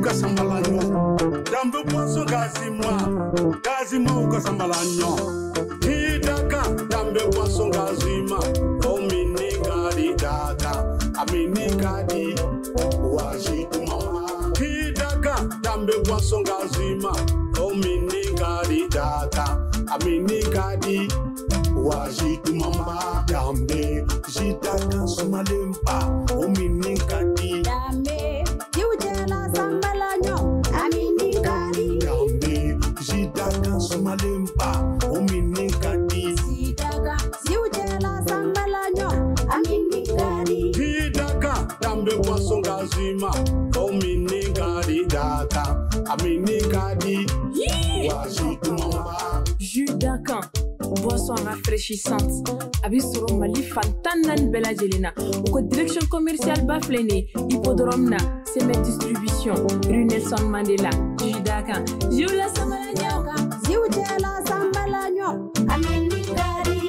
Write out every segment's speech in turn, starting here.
Ukasambalanyo, Dambu Poso Gazima Ukasambalanyo, Hidaka, Dambu Poso Gazima, Ominikadi Daka, Aminikadi, Wajitu Mama, Hidaka, Dambu Poso Gazima, Ominikadi Daka, Aminikadi, Wajitu Mama, Dambe, Jitaka Sumalempa, Ominikadi. Malempa, Ominikadi. Sidaka, Ziujela Sambalanyo, Aminikadi. Hidaka, Dambe Wasonga Zima, Ominikadi Daka, Aminikadi. Wajitu Mama. Jus d'Akan, boisson rafraîchissante. Abisoro Mali Fantanan Bella Jelena. Ou direction commerciale Baflene, Hippodrome na, Semet Distribution, rue Nelson Mandela. Jus d'Akan, Ziujela Sambalanyo. Ziujela Sambalanyo, Aminikadi.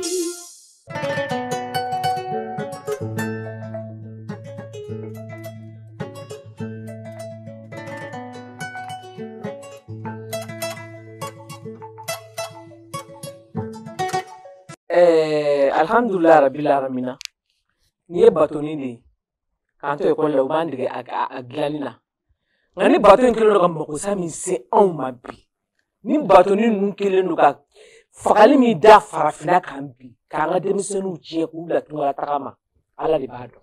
Alhamdulillah rabbil alamin. Ni batoni ni kanto e kolla ubandike aglanina. Ngani batoni kilo ka makusa mi se on mabi. Ni batoni nun kilo nuka fakali mi da farafina kambi. Kanga demisenu je ku la tunga takama. Ala di bado.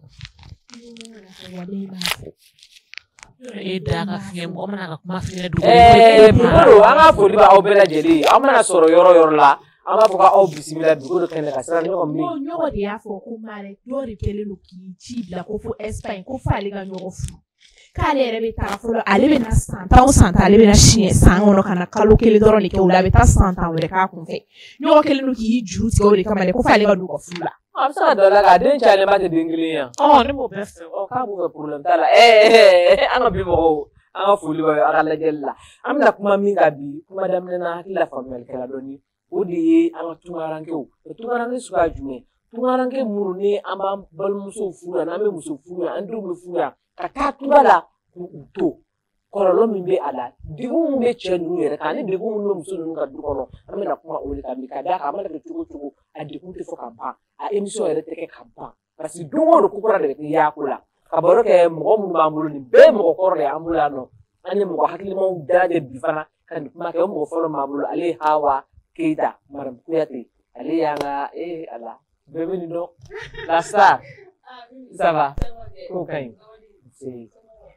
Daga fiyem o mana ka kuma fiyem du. Biro anga foli ba obela jeli. Amana soro yoro la. Ama foka o bisimila dugo do kene ka sara nyoko mi. Nyoko de ya fo ko mare do repele no ki chibla ko fo Espagne ko fa le ga nyoko fu. Kale rebe ta fo ale be na santa ale be na chien sango no kana kalo kele doro ni ke ula be ta santa wele ka kun fe. Nyoko kele no ki juru ti o de kamale ko fa le ga du ko fu la. Am sa do la ga den chale ba te dingli ya. Oh ne mo best. O ka bu problem tala anga bi mo anga fuli ba aga la jella. Am na kuma mi ga bi kuma dam na la famel kala doni. Odi ala tungaranke o tungaranke suka jume tungaranke murune amba balmuso fura na me muso fura andu mu fura kata tungala to korolo mimbe ala digu mbe chenu yere kani digu mu muso nunga dukono amena kuma oli kamika da ka mala ke chugo adiku te foka ba a emission yere teke kamba parce dungo ro kukura de yakula kabaro ke mo mu mamulu ni be mo korle ambulano anye mo hakili mo dade bifana kan kuma ke mo folo mamulu ale hawa Keita, Madame Kouyaté, elle est à Allah. Bienvenue donc. La star. Ça va? Ok. C'est.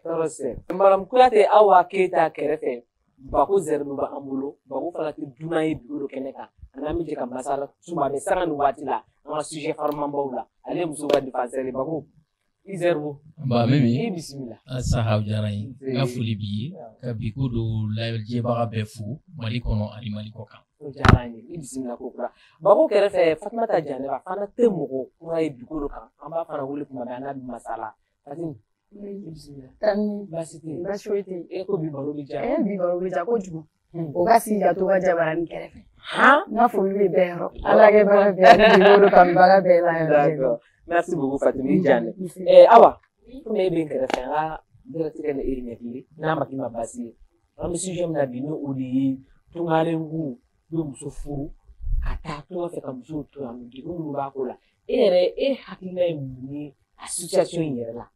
Madame Kouyaté, awa Keita Kerefe, Bako Zerbu ba Ambulo, Bako Falati Dunaï Bulo Keneka, Anami Jeka Masala, Suma de Saran Watila, un sujet Farmamboula, allez vous sauver de faire les Bako. Izerbu. Ba mimi. Bismillah. Sahab Jaraï, Gafuli Bi, Kabiku do Lail Jebara Befu, Malikono, Ali Malikoka. Jarani bismillah ko kura bako kerefe Fatmata Jane ba fana temo ko ay bikuru kan amba fana wuli kuma bana bi masala fatin bismillah tan basiti bashoiti e ko bi baro bi ja bi baro bi ja ko jugo o gasi ja to gaja baran kerefe ha na fulbi bero ala ge bara be bikuru kan bara be la d'accord merci beaucoup Fatimi Jane awa ko me be kerefe nga direct kene iri ne na makima basi am sujet na bino uli tungarengu do musofuru kata to fe kam so to am di ko mu ba ko la ere hakina ni association yere la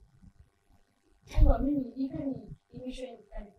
ewa mimi ikani emission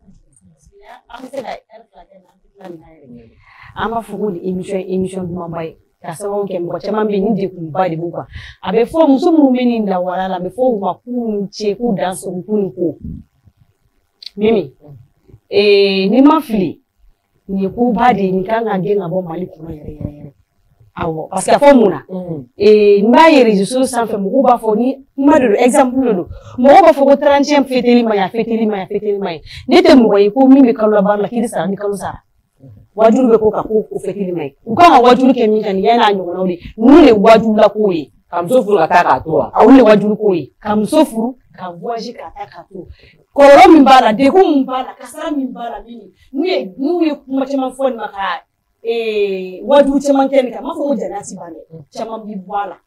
ama fuguli emission duma bay ka sawo ke mo chama be ni de ku ba de bukwa abe fo muso mu meni la wala la be fo ma ku che ku dance ku ko mimi ni mafili ni ku ba de ni kan age na bo mali ko yere awo parce que fo muna mba yere je sans fait mo ba fo ni ma de exemple do mo ba fo ko 30e feteli ma ni te mo ko mi be kala ba la kidi sa ni kala sa wajuru be ko ka ko feteli mai ko ka wajuru ke mi kan yana nyo na uri nule wajuru la ko yi kam so furu ka ta to awule wajuru ko yi kam so furu ka voyager ka ta to Koro mimbala, deku mimbala, kasara mimbala mini. Nuye kuma chama foni maka wadu chama kenika, mafo janasi bane. Chama bibwala.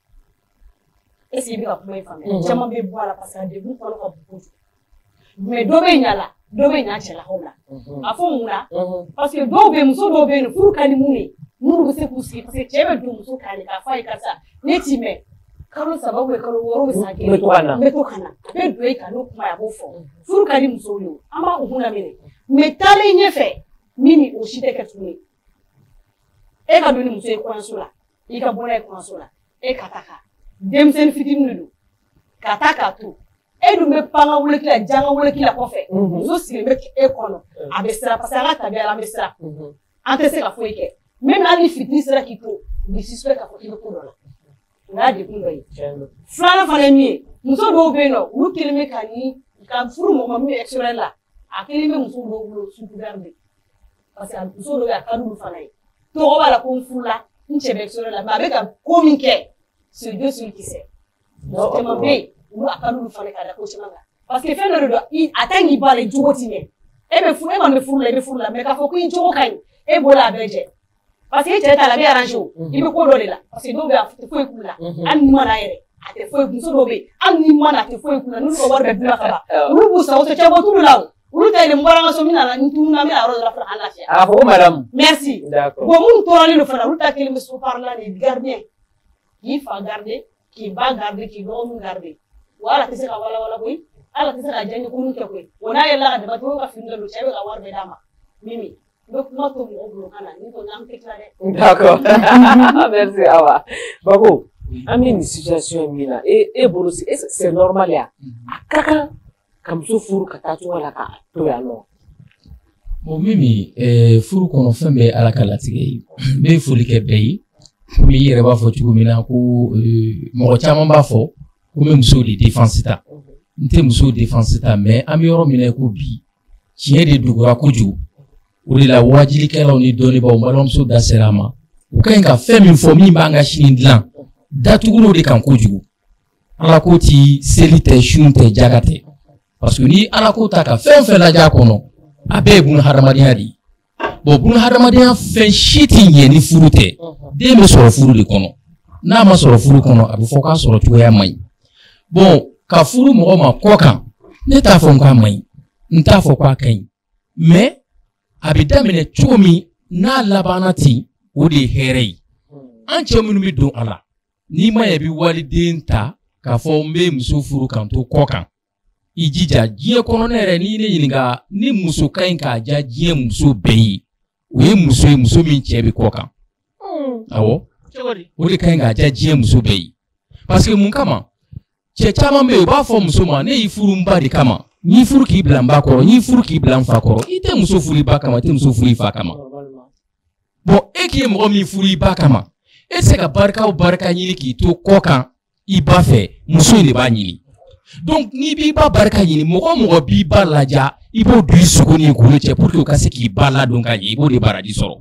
Esi bika kuma ifame. Chama bibwala parce que deku kono ka bukuju. Me dobe nyala, dɔ bɛ ɲa cɛlakaw la a fɔ mun na parce que dɔw bɛ muso dɔw bɛ yen furu ka di mun ye minnu bɛ se k'u sigi parce que cɛ bɛ don muso kan de k'a fɔ a ye karisa ne t'i mɛn kalo 3 kalo 6 bɛ san kelen n bɛ to ka na a bɛ don e kan n'o kuma ye a b'o fɔ furu ka di musow ye an b'a kun laminɛ mais taalen ɲɛfɛ min ni o si tɛ kɛ tuguni e ka don ni muso ye kɔɲɔso la i ka bɔ n'a ye kɔɲɔso la e ka taa ka denmisɛnnin fitinin de don ka taa k'a to e dun bɛ pan ka wolokila jan ka wolokila kɔfɛ muso sigilen bɛ e kɔnɔ a bɛ siran parce que an ka tabiya la an bɛ siran an tɛ se ka foyi kɛ même hali ni fitini sera k'i to u bɛ suspect k'a fɔ k'i bɛ ko dɔ la o y'a degun dɔ ye filanan fana ye min ye muso dɔw bɛ yen nɔ olu kelen bɛ ka furu mɔgɔ ma min bɛ extérieur la a kelen bɛ muso dɔw bolo sous couvert de parce que muso dɔw bɛ a ka d'olu fana ye tɔgɔ b'a la ko n furula n cɛ bɛ extérieur la mais a bɛ ka ko min kɛ c'est Dieu seul qui sait muso caman bɛ yen olu a ka d'olu fana ka da ko caman kan parce que fɛn dɔ de don a tɛ k'i ba la i jogo ti ɲɛ e bɛ furu e kɔni bɛ furu la i bɛ furu la mais k'a fɔ ko i jogo ka ɲi e bolo a bɛɛ jɛ parce que e cɛ t'a la a bɛ arrangé o i bɛ ko dɔ de la parce que dɔw bɛ yen a tɛ foyi k'u la hali ni mana yɛrɛ a tɛ foyi muso dɔw bɛ yen hali ni mana a tɛ foyi k'u la n'olu ka wari bɛɛ dun na ka ban olu b'u sago cɛ bɔ t'olu la o olu ta ye nin bɔra n ka so n bɛna n tununa n bɛna yɔrɔ dɔ la fana an lafiya. a fɔ ko madame. merci bon minnu tɔɔrɔlen don fana olu ta kelen bɛ so parlant de gardien k'i fa garder k'i ba garder k'i dɔgɔninw garder wa ala tɛ se ka walawala koyi ala tɛ se ka diya ɲɛkulu kɛ koyi wa n'a yɛlɛla ka daba tɛ ka fini dɔ don cɛ bɛ ka wari bɛɛ d'a ma Mimi n bɛ kuma to mɔgɔw bolo kan na ni ko n'an tɛ tila dɛ. d'accord merci Awa Bako an bɛ nin situation min na e bolo c'est normal ya a ka kan ka muso furu ka taa cogo la ka to yan nɔ. bon Mimi furu kɔnɔ fɛn bɛɛ ala ka latigɛ ye n bɛ foli kɛ bɛɛ ye komi i yɛrɛ b'a fɔ cogo min na ko mɔgɔ caman b'a fɔ ko n bɛ musow de défense ta n tɛ musow défense ta mais an bɛ yɔrɔ min na ko bi tiɲɛ de dogora kojugu o de la wajilikɛlaw ni dɔnnibaaw n balimamuso da sera a ma u ka ɲi ka fɛn min fɔ min b'an ka sini dilan datugula o de kan kojugu ala ko ti seli tɛ sun tɛ jaga tɛ parce que ni ala ko ta ka fɛn fɛn lajɛ a kɔnɔ a bɛɛ ye buna hadamadenya de ye bon buna hadamadenya fɛn si tɛ ɲɛ ni furu tɛ den bɛ sɔrɔ furu de kɔnɔ n'a ma sɔrɔ furu kɔnɔ a bɛ fɔ k'a sɔrɔ cogoya man ɲi bon ka furu mɔgɔ ma kɔ kan ne t'a fɔ k'a man ɲi n t'a fɔ k'a ka ɲi mais a bɛ daminɛ cogo min n'a labanna ten o de ye hɛrɛ ye an cɛ minnu bɛ don a la n'i ma ɲɛ i bɛ waliden ta k'a fɔ n bɛ muso furu kan to kɔ kan i jija diɲɛ kɔnɔ ne yɛrɛ n'i ne ɲininka ni muso ka ɲi k'a diya diɲɛ muso bɛɛ ye o ye muso min cɛ bɛ kɔ kan awɔ o de ka ɲi k'a diya diɲɛ muso bɛɛ ye parce que mun kama cɛ caman bɛ yen u b'a fɔ muso ma ne y'i furu n ba de kama n y'i furu k'i bila n ba kɔrɔ n y'i furu k'i bila n fa kɔrɔ i tɛ muso furu i ba kama i tɛ muso furu i fa kama bon e k'i ye mɔgɔ min furu i ba kama e tɛ se ka barika ɲini k'i to kɔ kan i ba fɛ muso in de b'a ɲini donc n'i b'i ba barika ɲini mɔgɔ mɔgɔ b'i ba laja i b'o don i sogo ni kolo cɛ pour que u ka se k'i ba ladon ka ɲɛ i b'o de baraji sɔrɔ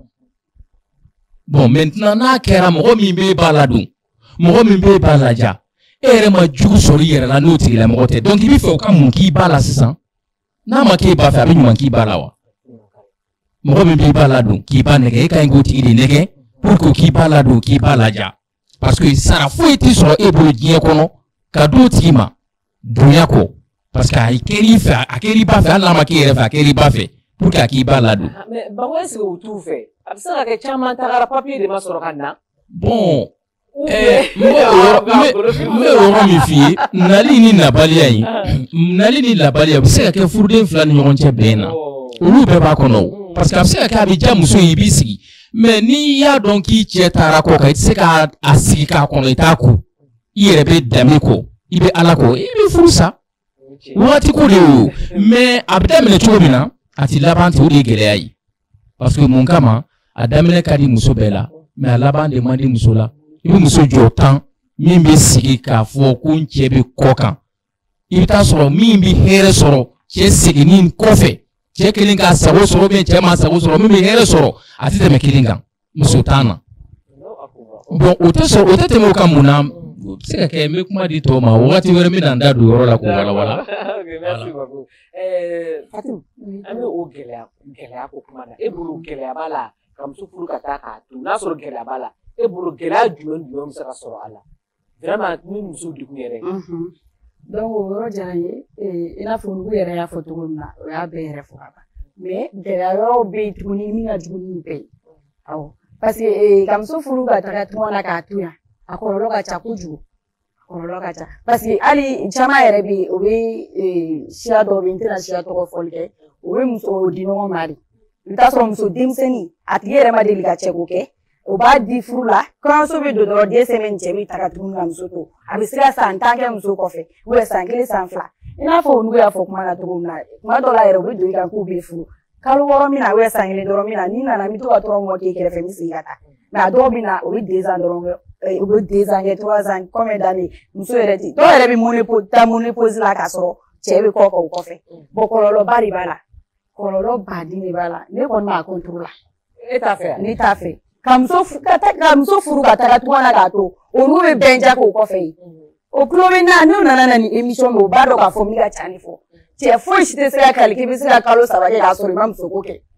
bon maintenant n'a kɛra mɔgɔ min b'e ba ladon mɔgɔ min b'e ba laja e yɛrɛ ma jugu sɔrɔ i yɛrɛ la n'o tigilamɔgɔ tɛ donc i bɛ fɛ o ka mun k'i ba la sisan n'a ma k'e ba fɛ a bɛ ɲuman k'i ba la wa mɔgɔ min b'i ba ladon k'i ba nɛgɛ e ka ɲi k'o tigi de nɛgɛ pour que k'i ba ladon k'i ba laja parce que sara foyi tɛ sɔrɔ e bolo diɲɛ kɔnɔ ka d'o tigi ma bonya kɔ parce que a kɛra i fɛ a kɛra i ba fɛ hali n'a ma k'e yɛrɛ fɛ a kɛra i ba fɛ pour que a k'i ba ladon. mais Bako est-ce que o t'u fɛ a bɛ se ka kɛ caman tagara papier de ma sɔrɔ ka na. bon n bɛ yɔrɔ min f'i ye nali ni nabaliya in nali ni labaliya o bɛ se ka kɛ furuden fila ni ɲɔgɔn cɛ bɛn na olu bɛɛ b'a kɔnɔ o parce que a bɛ se ka kɛ a bɛ diya muso ye i b'i sigi mais n'i y'a dɔn k'i cɛ taara kɔ kan i tɛ se k'a sigi k'a kɔnɔ i t'a ko i yɛrɛ bɛ danbe kɔ i bɛ ala kɔ i bɛ furu sa waati ko de y'o mais a bɛ daminɛ cogo min na a ti laban ten o de ye gɛlɛya ye parce que mun kama a daminɛ ka di muso bɛɛ la mais a laban de man di muso la i bɛ muso jɔ 10 min bɛ sigi k'a fɔ ko n cɛ bɛ kɔ kan i bɛ taa sɔrɔ min bɛ hɛrɛ sɔrɔ cɛ seginni kɔfɛ cɛ kelen k'a sago sɔrɔ ou bien cɛ m'a sago sɔrɔ min bɛ hɛrɛ sɔrɔ a tɛ tɛmɛ kelen kan muso t'an na bon o tɛ tɛmɛ o kan mun na o bɛ se ka kɛ n bɛ kuma di tɔw ma wagati wɛrɛ n bɛ na n da don yɔrɔ la k'o walawala. merci beaucoup Fatim an bɛ o gɛlɛya ko kuma na e bolo gɛlɛya b'a la ka muso furu ka taa k'a to n'a sɔrɔ gɛlɛya b'a la e bolo gɛlɛya jumɛn bɛ se ka sɔrɔ a la vraiment ni muso degun yɛrɛ. donc o yɔrɔ diyara n ye i n'a fɔ nugu yɛrɛ y'a fɔ cogo min na o y'a bɛɛ yɛrɛ fɔ ka ban mais gɛlɛya yɔrɔw bɛ yen tuguni min ka jugu ni bɛɛ ye awɔ parce que ka muso furu ka taga tunga na k'a to yan a kɔlɔlɔ ka ca kojugu kɔlɔlɔ ka ca parce que hali caman yɛrɛ bɛ yen o bɛ siya dɔw bɛ yen n tɛna siya tɔgɔ fɔli kɛ o bɛ muso di ɲɔgɔn ma de i bɛ taa sɔrɔ muso denmisɛnnin a tigi yɛrɛ ma deli ka cɛko kɛ o b'a di furu la kɔɲɔmuso bɛ don dɔrɔn den sɛmɛ cɛ bɛ taga tuguni ka muso to a bɛ se ka san 10 kɛ muso kɔfɛ ou san 1 san 2 i n'a fɔ olu y'a fɔ kuma na cogo min na kuma dɔ la yɛrɛ u bɛ don i kan k'u bɛ furu kalo 6 min na ou san 1 dɔrɔn min na n'i nana n bɛ to ka tɔrɔ mɔ k'e kɛrɛfɛ n bɛ segin ka taa mais a dɔw bɛ na o bɛ 2 ans dɔrɔn u bɛ 2 ans kɛ 3 ans combien d'années muso yɛrɛ tɛ dɔw yɛrɛ bɛ taa monopause la k'a sɔrɔ cɛ bɛ kɔ o kɔfɛ bon kɔlɔlɔba de b'a la kɔlɔlɔ baden de b'a la ne kɔni b'a contrôle la e t'a fɛ ne t'a fɛ ka muso furu ka taga tunga na k'a to olu bɛ bɛn ja k'o kɔfɛ yen o tulo bɛ na n'u nana na ni émission bɛ o b'a dɔn k'a fɔ min ka ca ni fɔ cɛ foyi si tɛ se ka kali k'i bɛ se ka kalo 3 kɛ k'a sɔrɔ i ma muso ko kɛ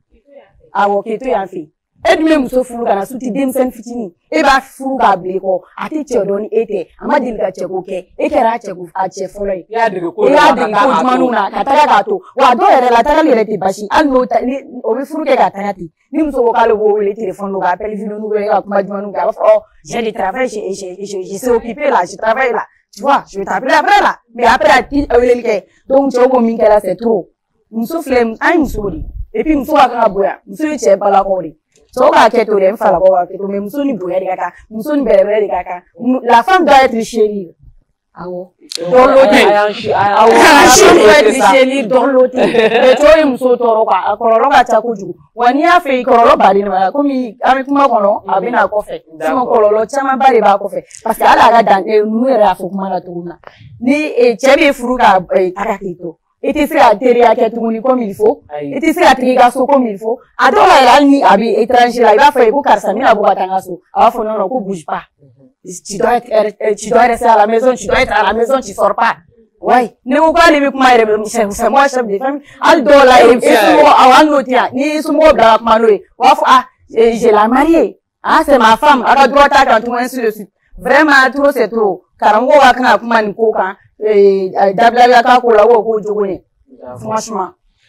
awɔ k'i to yan fɛ yen e dun bɛ muso furu ka na su ti denmisɛnnin fitinin e b'a furu k'a bila i kɔ a tɛ cɛ dɔn ni e tɛ a ma deli ka cɛko kɛ e kɛra a cɛ fɔlɔ ye i y'a dege ko jumaninw na ka taga k'a to wa dɔw yɛrɛ la tagali yɛrɛ tɛ basi hali n'o o bɛ furu kɛ ka taga ten ni muso ko k'ale b'o wele téléphone do ka appel vidéo n'u bɛ ka kuma jumaninw kɛ a b'a fɔ oh j'ai du travail je sais occuper là je travaille là tu vois je vais t'appeler après là mais après a ti weleli kɛ donc cɛw ko min kɛra c'est trop muso filɛ an ye muso de et puis muso ka kan ka bonya muso ye cɛ balakaw de cɛw k'a kɛ to dɛ n falakaw b'a kɛ to mais muso ni bonya de ka kan muso ni bɛrɛbɛrɛ de ka kan la femme doit être chérie awɔ dans l'autre awɔ la femme doit être chérie dans l'autre mais cɛw ye muso tɔɔrɔ quoi a kɔlɔlɔ ka ca kojugu wa n'i y'a fɛ kɔlɔlɔ baden de b'a la komi an bɛ kuma kɔnɔ a bɛ na kɔfɛ sinon kɔlɔlɔ camanba de b'a kɔfɛ parce que hali a ka dan ninnu yɛrɛ y'a fɔ kuma la cogo min na ni cɛ bɛ furu ka taga k'i to i tɛ se ka teriya kɛ tuguni comme il faut i tɛ se ka tigi ka so comme il faut a dɔw la yɛrɛ hali ni a bɛ étranger la i b'a fɔ ye ko karisa n bɛna bɔ ka taa n ka so a b'a fɔ non non ko bouge pas tu dois rester à la maison tu dois être à la maison tu sors pas ouais ne ko k'ale bɛ kuma yɛrɛ c'est moi chef de famille hali dɔw la somɔgɔ awɔ hali n'o tɛ yan ni somɔgɔ bila ka kuma n'o ye u b'a fɔ ah je la mariée ah c'est ma femme a ka droit t'a kan tuguni ainsi de suite vraiment trop c'est trop karamɔgɔw ka kan ka kuma nin ko kan dabila k'a ko la ko jogo ye franchement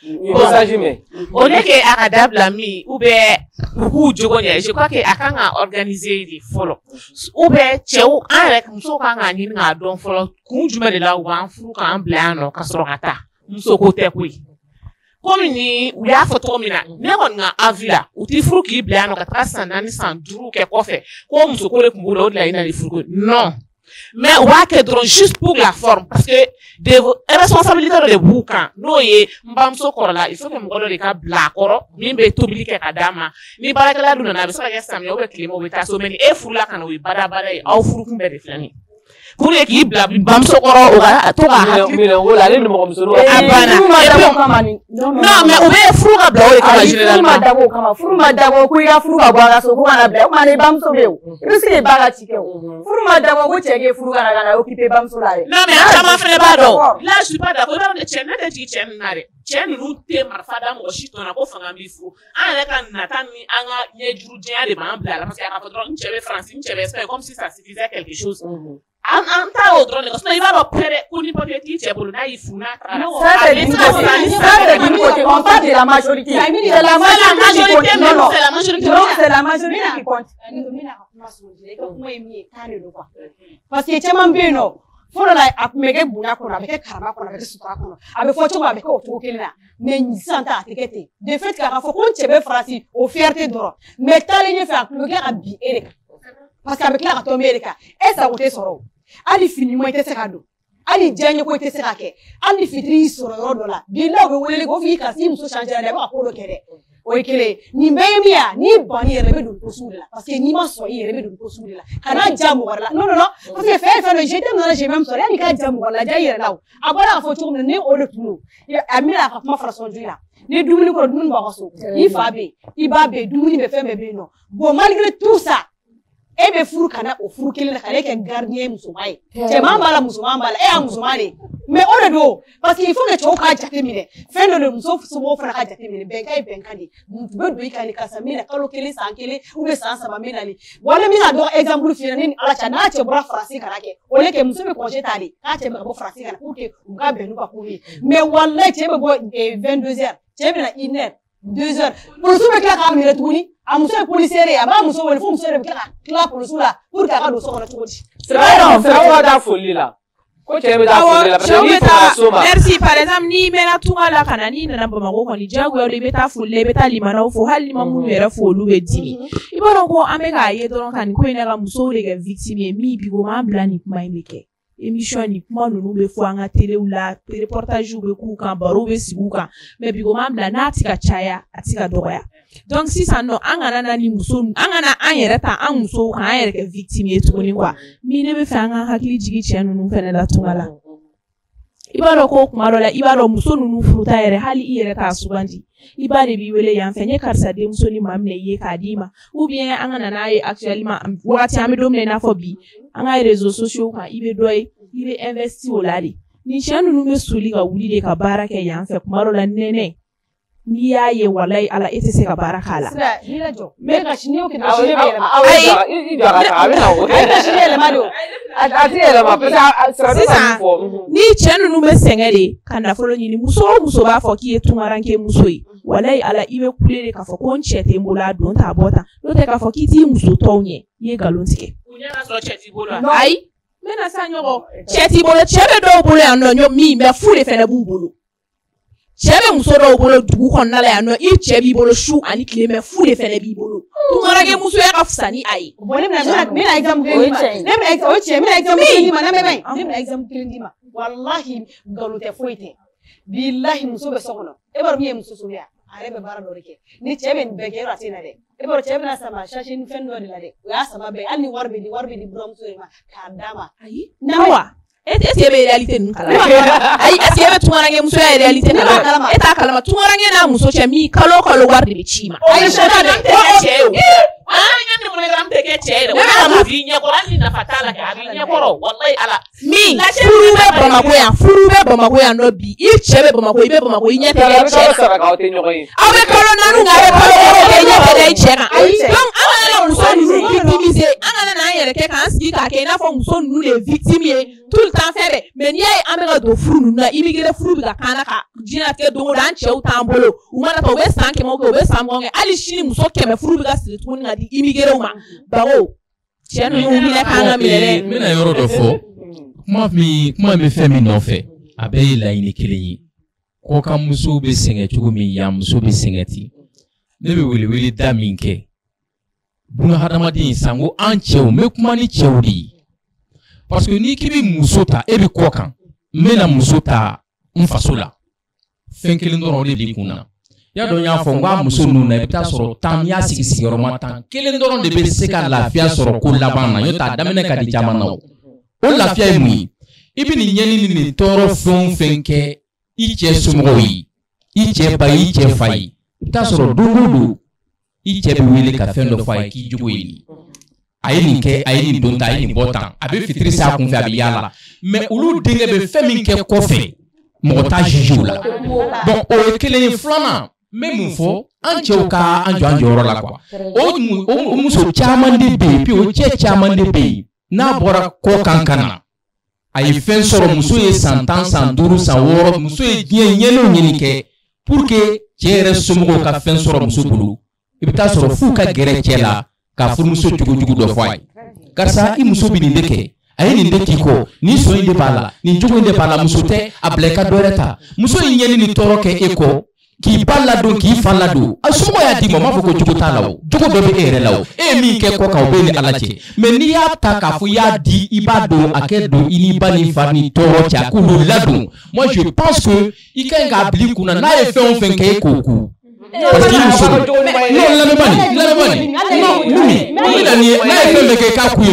o ne ke a ka dabila min ou bien u k'u jogo ɲɛ je crois que a kan ka organiser de fɔlɔ ou bien cɛw an yɛrɛ musow kan k'a ɲini k'a dɔn fɔlɔ kun jumɛn de la u b'an furu k'an bila yan nɔ ka sɔrɔ ka taa muso ko tɛ koyi komi ni u y'a fɔ cogo min na ne kɔni ka avis la u ti furu k'i bila yan nɔ ka taga san 4 san 5 kɛ kɔfɛ ko muso ko de tun b'o la o de la i na de furu ko non mais on va que juste pour la forme parce que des responsabilités de b'u kan n'o ye n bamuso kɔrɔla il faut que mɔgɔ dɔ de ka bila a kɔrɔ min bɛ tobili kɛ ka d'a ma ni baarakɛla dun nana a bɛ se ka kɛ samiya ou bien tilema o bɛ taa so mais ni e furula ka na o ye badabada ye aw furukun bɛɛ de filɛ nin ye pour que k'i bila bamuso kɔrɔ o ka to ka hakili wala ale ni mɔgɔ muso a banna non mais o bɛ furu ka bila o de kama généralement furu ma dabɔ ko i ka furu ka bɔ a ka so ko ka na bila o kuma ni bamuso bɛ yen o i bɛ se k'i ba ka ci kɛ o furu ma dabɔ ko cɛ k'e furu ka na occuper bamuso la dɛ non mais an caman fana b'a dɔn là je suis pas d'accord i b'a dɔn cɛ ne tɛ jigin cɛ ninnu na dɛ cɛ ninnu tɛ marifa da mɔgɔ si tɔn na ko fanga b'i furu an yɛrɛ ka nata ni an ka ɲɛjurujɛnya de b'an bila la parce que a ka fɔ dɔrɔn n cɛ bɛ faransi n cɛ bɛ Espagne comme si ça suffisait quelque chose an t'a o dɔrɔn de kan sinon i b'a dɔn pɛrɛ ko ni papier t'i cɛ bolo n'a y'i furu n'a taara on parle de la majorité c'est la majorité qui compte parce que caman bɛ yen nɔ fɔlɔ la a tun bɛ kɛ bonya kɔnɔ a bɛ kɛ karama kɔnɔ a bɛ kɛ sutura kɔnɔ a bɛ fɔ cogo a bɛ kɛ o cogo kelen na mais sisan ta a tɛ kɛ ten de fait k'a fɔ ko n cɛ bɛ farati o fierté dɔrɔn mais taalen ɲɛfɛ a tun bɛ kɛ ka bin e de kan parce que a bɛ tila ka tɔn e de kan e sago tɛ sɔrɔ o hali fini ɲuman i tɛ se ka don hali diyaɲɛ ko i tɛ se ka kɛ hali ni fitiri y'i sɔrɔ yɔrɔ dɔ la bi la u bɛ weleli ko f'i ka si muso changer dɛ a bɛ ka ko dɔ kɛ dɛ o ye kelen ye nin bɛɛ ye min ye n'i banni yɛrɛ bɛ don ko sugu de la parce que n'i ma sɔn i yɛrɛ bɛ don ko sugu de la kana ja mɔgɔ wɛrɛ la non parce que fɛn fɛn dɔ je t'aime nana je m'aime sɔrɔ yanni k'a ja mɔgɔ la ja i yɛrɛ la o a bɔra k'a fɔ cogo min na ni o de tun don a bɛna a ka kuma fara sɔnju la ni dumuni kɔrɔ dumuni b'a ka so i fa bɛ yen i ba bɛ yen dumuni bɛ fɛn bɛɛ bɛ yen nɔ bon malgré tout ça e bɛ furu kana o furu kelen na ka ne kɛ gardien musoman ye cɛman b'a la musoman b'a la e y'a musoman de mais on est do parce qu'il faut que tu oka jatemine fin de muso sumo fana ka jatemine benkadi be do ikani kasamina kalo kele sankele ube sansa mamina ni wala mi na do exemple fina ni ala cha na che bra frasi karake ole ke muso be congé tali ka che me bo frasi kana uke uga benu ka kuri mais wallahi che be bo 22h che be na 1h 2h pour soume kla ka mire tuni amuso policier aba muso woni fo muso be kla police la pour ka do so kono todi c'est vrai da folie là. Merci par exemple ni mena tunga la kana ni na Bamako ko ni jago yo beta fulle beta limana fo hali mamu yera fo lu be dimi ibon ko ameka ye don kan ko ina ga muso le ga victime mi bi go ma blani kuma imeke émission ni kuma nunu be fo anga télé ou la reportage be ku kan baro be siguka mais bi go ma blana atika chaya atika doya donc si ça non angana na ni muso angana anyere ta an muso kan anyere ke victime etuni kwa mi ne be fa anga hakili jigi chenu nu fene la tungala ibaro ko kumaro la ibaro muso nunu fruta yere hali iyere ta subandi ibare bi wele yan fenye karsa de muso ni mamne ye kadima ou bien angana na ye actuellement wakati ame domne na fobi anga réseaux sociaux kan ibe doy ibe investi oladi ni chenu nu me suli ka wuli de ka baraka yan fe kumaro la nene ni ya ye wallahi ala ite se ka baraka la sira ni la jo me ka shini o kina shini be la ai ka shini la mado ati ele ma pesa sira fo ni chenu nu be sengede kana folo ni muso ba fo ki etumaranke muso yi wallahi ala ibe kulele ka fo ko nchete mbola don ta bota no te ka fo ki ti muso tonye ye galontike unya na so cheti bola ai mena sanyo cheti bola chebe do bolo ando nyo mi me fule fele bu bolo chebe muso do bolo dugu konna la no I chebi bolo shu ani kleme fule fele bi bolo tumarage muso ya kafsani ai bole mina exam ma wallahi galute foite billahi muso be sokono e bar mi muso so ya arebe bara do reke ni chebe ni beke ro atina de e bar chebe na sama shashi ni fendo de la de ya sama be ani warbe di brom so ma kadama ai nawa est-ce que réalité nun kala ai est-ce que tumarange muso ya réalité na kala eta kala tumarange na muso chemi kalo warde be chima ai shata de cheo nyande mo ngam teke cheo wala vinya ko ali na fatala ka vinya ko wallahi ala mi furube Bamako ya no bi I chebe Bamako ibe Bamako inya teke cheo awe kalo nanu ngare kalo ke nya teke cheka donc ala muso nu victimiser ala na yere ke kan ski ka ke na fo muso nu les victimes tout le temps faire mais ni ay amega do furu na immigré furu ga kana ka jina ke do dan cheu tambolo umana to be sanke mo ko be samgonge ali shini muso ke me furu ga street kun ngadi immigré uma bawo chenu mu mi na kanga milele mina yoro do fo kuma me femi no fe abe la ini keleyi ko kam muso be senge chugo mi ya muso be sengeti ne be wili da minke bunga hadamadi sango an cheu me kuma ni cheudi parce que ni kibi musota ebi kokan mena musota mfasola fenkelen doron de likuna ya don ya fo ngwa muso nuna ebita soro tam ya sigi yoroma tan kelen doron de be seka lafia soro ko labana yota damene ka di jamana o lafia emi ibi ni nyeni ni toro fenke iche sumoyi iche ba iche fai ta soro dugudu iche bi wili ka fendo fai ki jugoyi ayini ke ayini donta ayini botan abe fitri sa kun fa biyala mais ulu dinge be femin ke kofe mota jijula donc o kele flana même fo ancheuka anjoro la kwa o muso chaman de be pi o che chaman de be na bora ko kankana ay fen soro muso ye santan sanduru saworo muso ye nyeno nyinike pour que jere sumo ka fen soro muso bulu ibita soro fuka gere chela ka furu muso jugu do fay karsa I muso bi ndeke ay ni ndeki ko ni so inde bala ni jugu inde bala muso te ableka doreta muso nyeni ni toroke eko ki balla do ki falla do asumo ya di mama foko jugu talaw jugu do be ere law e mi ke ko ka obeli alache mais ni ya ta ka fu ya di ibado akedo ini bani fani toro cha kulu ladu moi je pense que ikenga bli kuna na e fe on fenke koku parce qu'il muso non la bani minani na e fe meke ka ku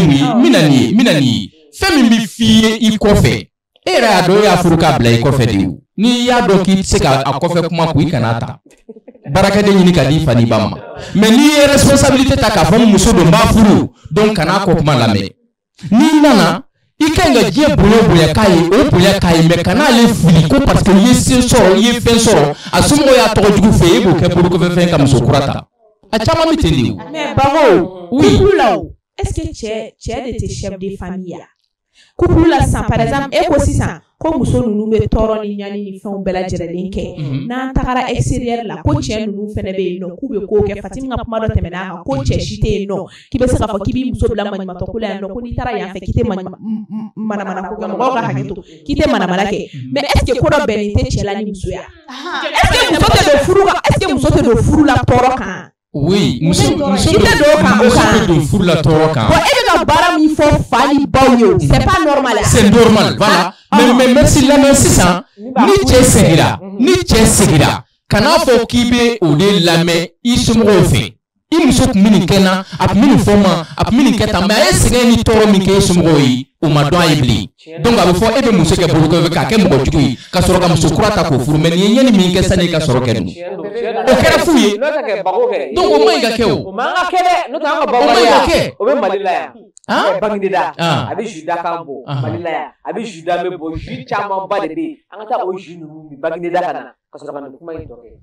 minani femi mi fie I kofe era do ya furuka bla I kofe di ni ya do ki se ka akofe kuma ku ikanata baraka de nyini ka di fani bamma mais ni responsabilité ta ka fam muso do mba furu donc kana ko kuma lame ni nana i kan ka diɲɛ bonya k'a ye o bonya k'a ye mais kana ale fili ko parce que i ye sen sɔrɔ i ye fɛn sɔrɔ a somɔgɔw y'a tɔgɔ jugu fɛ e b'o kɛ bolokɔfɛfɛn ka muso kura ta a caman bɛ ten de o. mais Bago couple la o est-ce que cɛ de tɛ chef de famille ya couple la sisan par exemple e ko sisan ko muso ninnu bɛ tɔɔrɔ ni ɲani ni fɛnw bɛɛ lajɛlen kɛ n'an tagara extérieur la ko cɛ ninnu fɛnɛ bɛ yen nɔ k'u bɛ ko kɛ Fatimi ka kuma dɔ tɛmɛna a kan ko cɛ si tɛ yen nɔ k'i bɛ se k'a fɔ k'i b'i muso bila maɲumantɔ ko la yan nɔ ko n'i taara yan fɛ k'i tɛ manamana ko kɛ mɔgɔw ka hakɛ to k'i tɛ manamana kɛ mais est ce que ko dɔ bɛnnen tɛ cɛ la ni musoya est ce que muso tɛ don furu kan est ce que muso tɛ don furu la tɔɔrɔ kan. Oui, muso tɛ don furu la tɔɔrɔ kan. Bon e bɛ ka baara min fɔ fa ni baw ye o c'est pas normal. C'est normal, voilà. Mais merci lamɛn sisan ni cɛ segira kana fɔ k'i bɛ o de lamɛn i somɔgɔw fɛ i muso tun bɛ nin kɛ n na a tun bɛ nin fɔ n ma a tun bɛ nin kɛ tan mais a ye sɛgɛn ni tɔɔrɔ min kɛ e somɔgɔw ye o ma dɔn a ye bilen donc a bɛ fɔ e bɛ muso kɛ bolokɔfɛ k'a kɛ mɔgɔ jugu ye ka sɔrɔ ka muso kura ta k'o furu mais nin ye ɲɛni min kɛ sani i ka sɔrɔ kɛ dun o kɛra fu ye donc o man ɲi ka kɛ o. O man ka kɛ dɛ n'o tɛ an ka baw o bɛ Mali la yan. Bangida a bɛ juda kan bɔ Mali la yan a bɛ juda bɛ bɔ ju camanba de bɛ yen an ka taa o ju ninnu bi Bangida ka na ka sɔrɔ ka na kuma in tɔ kɛ.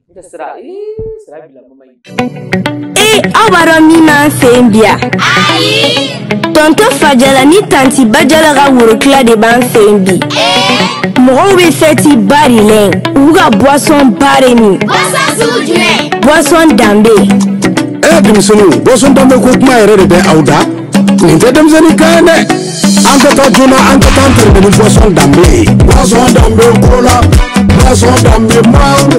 Aw b'a dɔn min m'an fɛ yen bi yan tonton Fajala ni tanti Bajala ka worotila de b'an fɛ yen bi mɔgɔw bɛ fɛti ba de la yen u bɛ ka boisson ba de min boisson danbe. Denmisɛnninw boisson danbe ko kuma yɛrɛ de bɛ aw da nin tɛ denmisɛnnin kan dɛ an ka taa joona an ka taa tɛrɛmɛ ni boisson danbe ye boisson danbe kola boisson danbe mangue.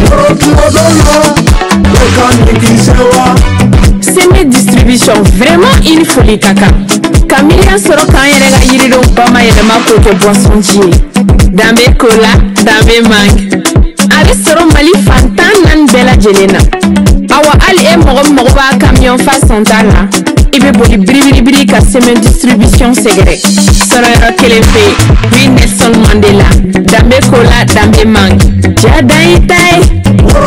Semet distribution vraiment une folie kaka. Camilla soro kan yɛrɛ ka yiridenw bamayɛlɛma k'o kɛ boisson ji ye. Danbe cola, danbe mangue. A bɛ sɔrɔ Mali fantan 4 bɛɛ lajɛlen na. Awa hali e mɔgɔ b'a camion fa santa la. I bɛ boli biribiribiri ka Semet distribution sɛgɛrɛ. Sɔrɔ yɔrɔ kelen fɛ yen, rue Nelson Mandela. Danbe cola, danbe mangue. Ja dan i ta ye.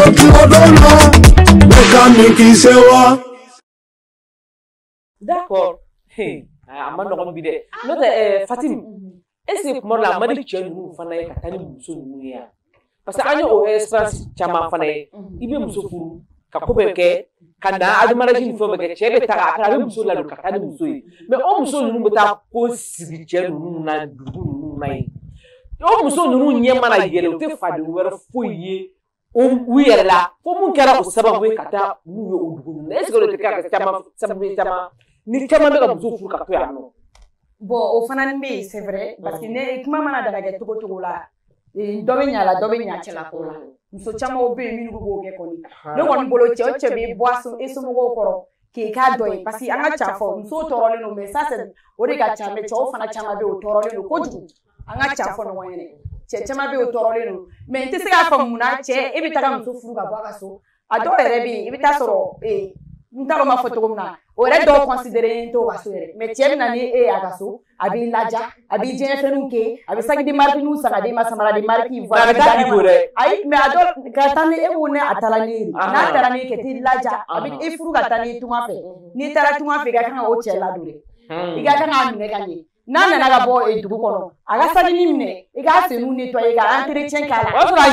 D'accord. A ma nɔgɔn bi dɛ. N'o tɛ Fatimi est ce que kuma dɔ la a man di cɛ ninnu fana ye ka taa ni muso ninnu ye yan parce que an ye o expérience caman fana ye i bɛ muso furu ka ko bɛɛ kɛ ka na adamaden ni fɛn bɛɛ kɛ cɛ bɛ taa a bɛ muso ladon ka taa ni muso ye mais o muso ninnu bɛ taa ko sigi cɛ ninnu na dugu ninnu na yen o muso ninnu ɲɛ mana yɛlɛ u tɛ faden wɛrɛ foyi ye u yɛrɛ la fo mun kɛra o sababu ye ka taa n'u ye o dugu ninnu na est ce que o tɛ kɛ caman sababu ye caman ni caman bɛ ka muso furu ka to yan nɔ. Bon o fana bɛ yen c'est vrai parce que ne kuma mana daga kɛ cogo cogo la dɔ bɛ ɲa la dɔ bɛ ɲa cɛla ko la muso caman bɛ yen minnu b'o kɛ kɔni ne kɔni bolo cɛ o cɛ bɛ bɔ e somɔgɔw kɔrɔ k'i k'a dɔ ye parce que an ka ca fɔ musow tɔɔrɔlen don mais ça c'est o de ka ca mais cɛw fana caman bɛ yen o tɔɔrɔlen don kojugu an ka ca fɔ ɲɔgɔn ɲɛnɛ cɛ caman bɛ yen o tɔɔrɔlen don mais n tɛ se k'a fɔ mun na cɛ e bɛ taga muso furu ka bɔ a ka so a dɔw yɛrɛ bɛ yen i bɛ taa sɔrɔ n t'a dɔn ma fɔ cogo min na o yɛrɛ dɔw considéré t'o ka so yɛrɛ mais cɛ bɛ na ni e y'a ka so a b'i laja a b'i diɲɛ fɛnw kɛ a bɛ sagidi marque san ka d'i ma samara di marque ayi mais a dɔw ka taa ni e ko ne a taara ne ye n'a taara ne kɛ t'i laja a bɛ e furu ka taa ni tunga fɛ n'i taara tunga fɛ i ka kan ka o cɛ ladon dɛ i ka kan k'a minɛ ka ɲɛ n'a nana ka bɔ dugu kɔnɔ a ka sagini minɛ i k'a senu nettoyer ka entretien k'a la o de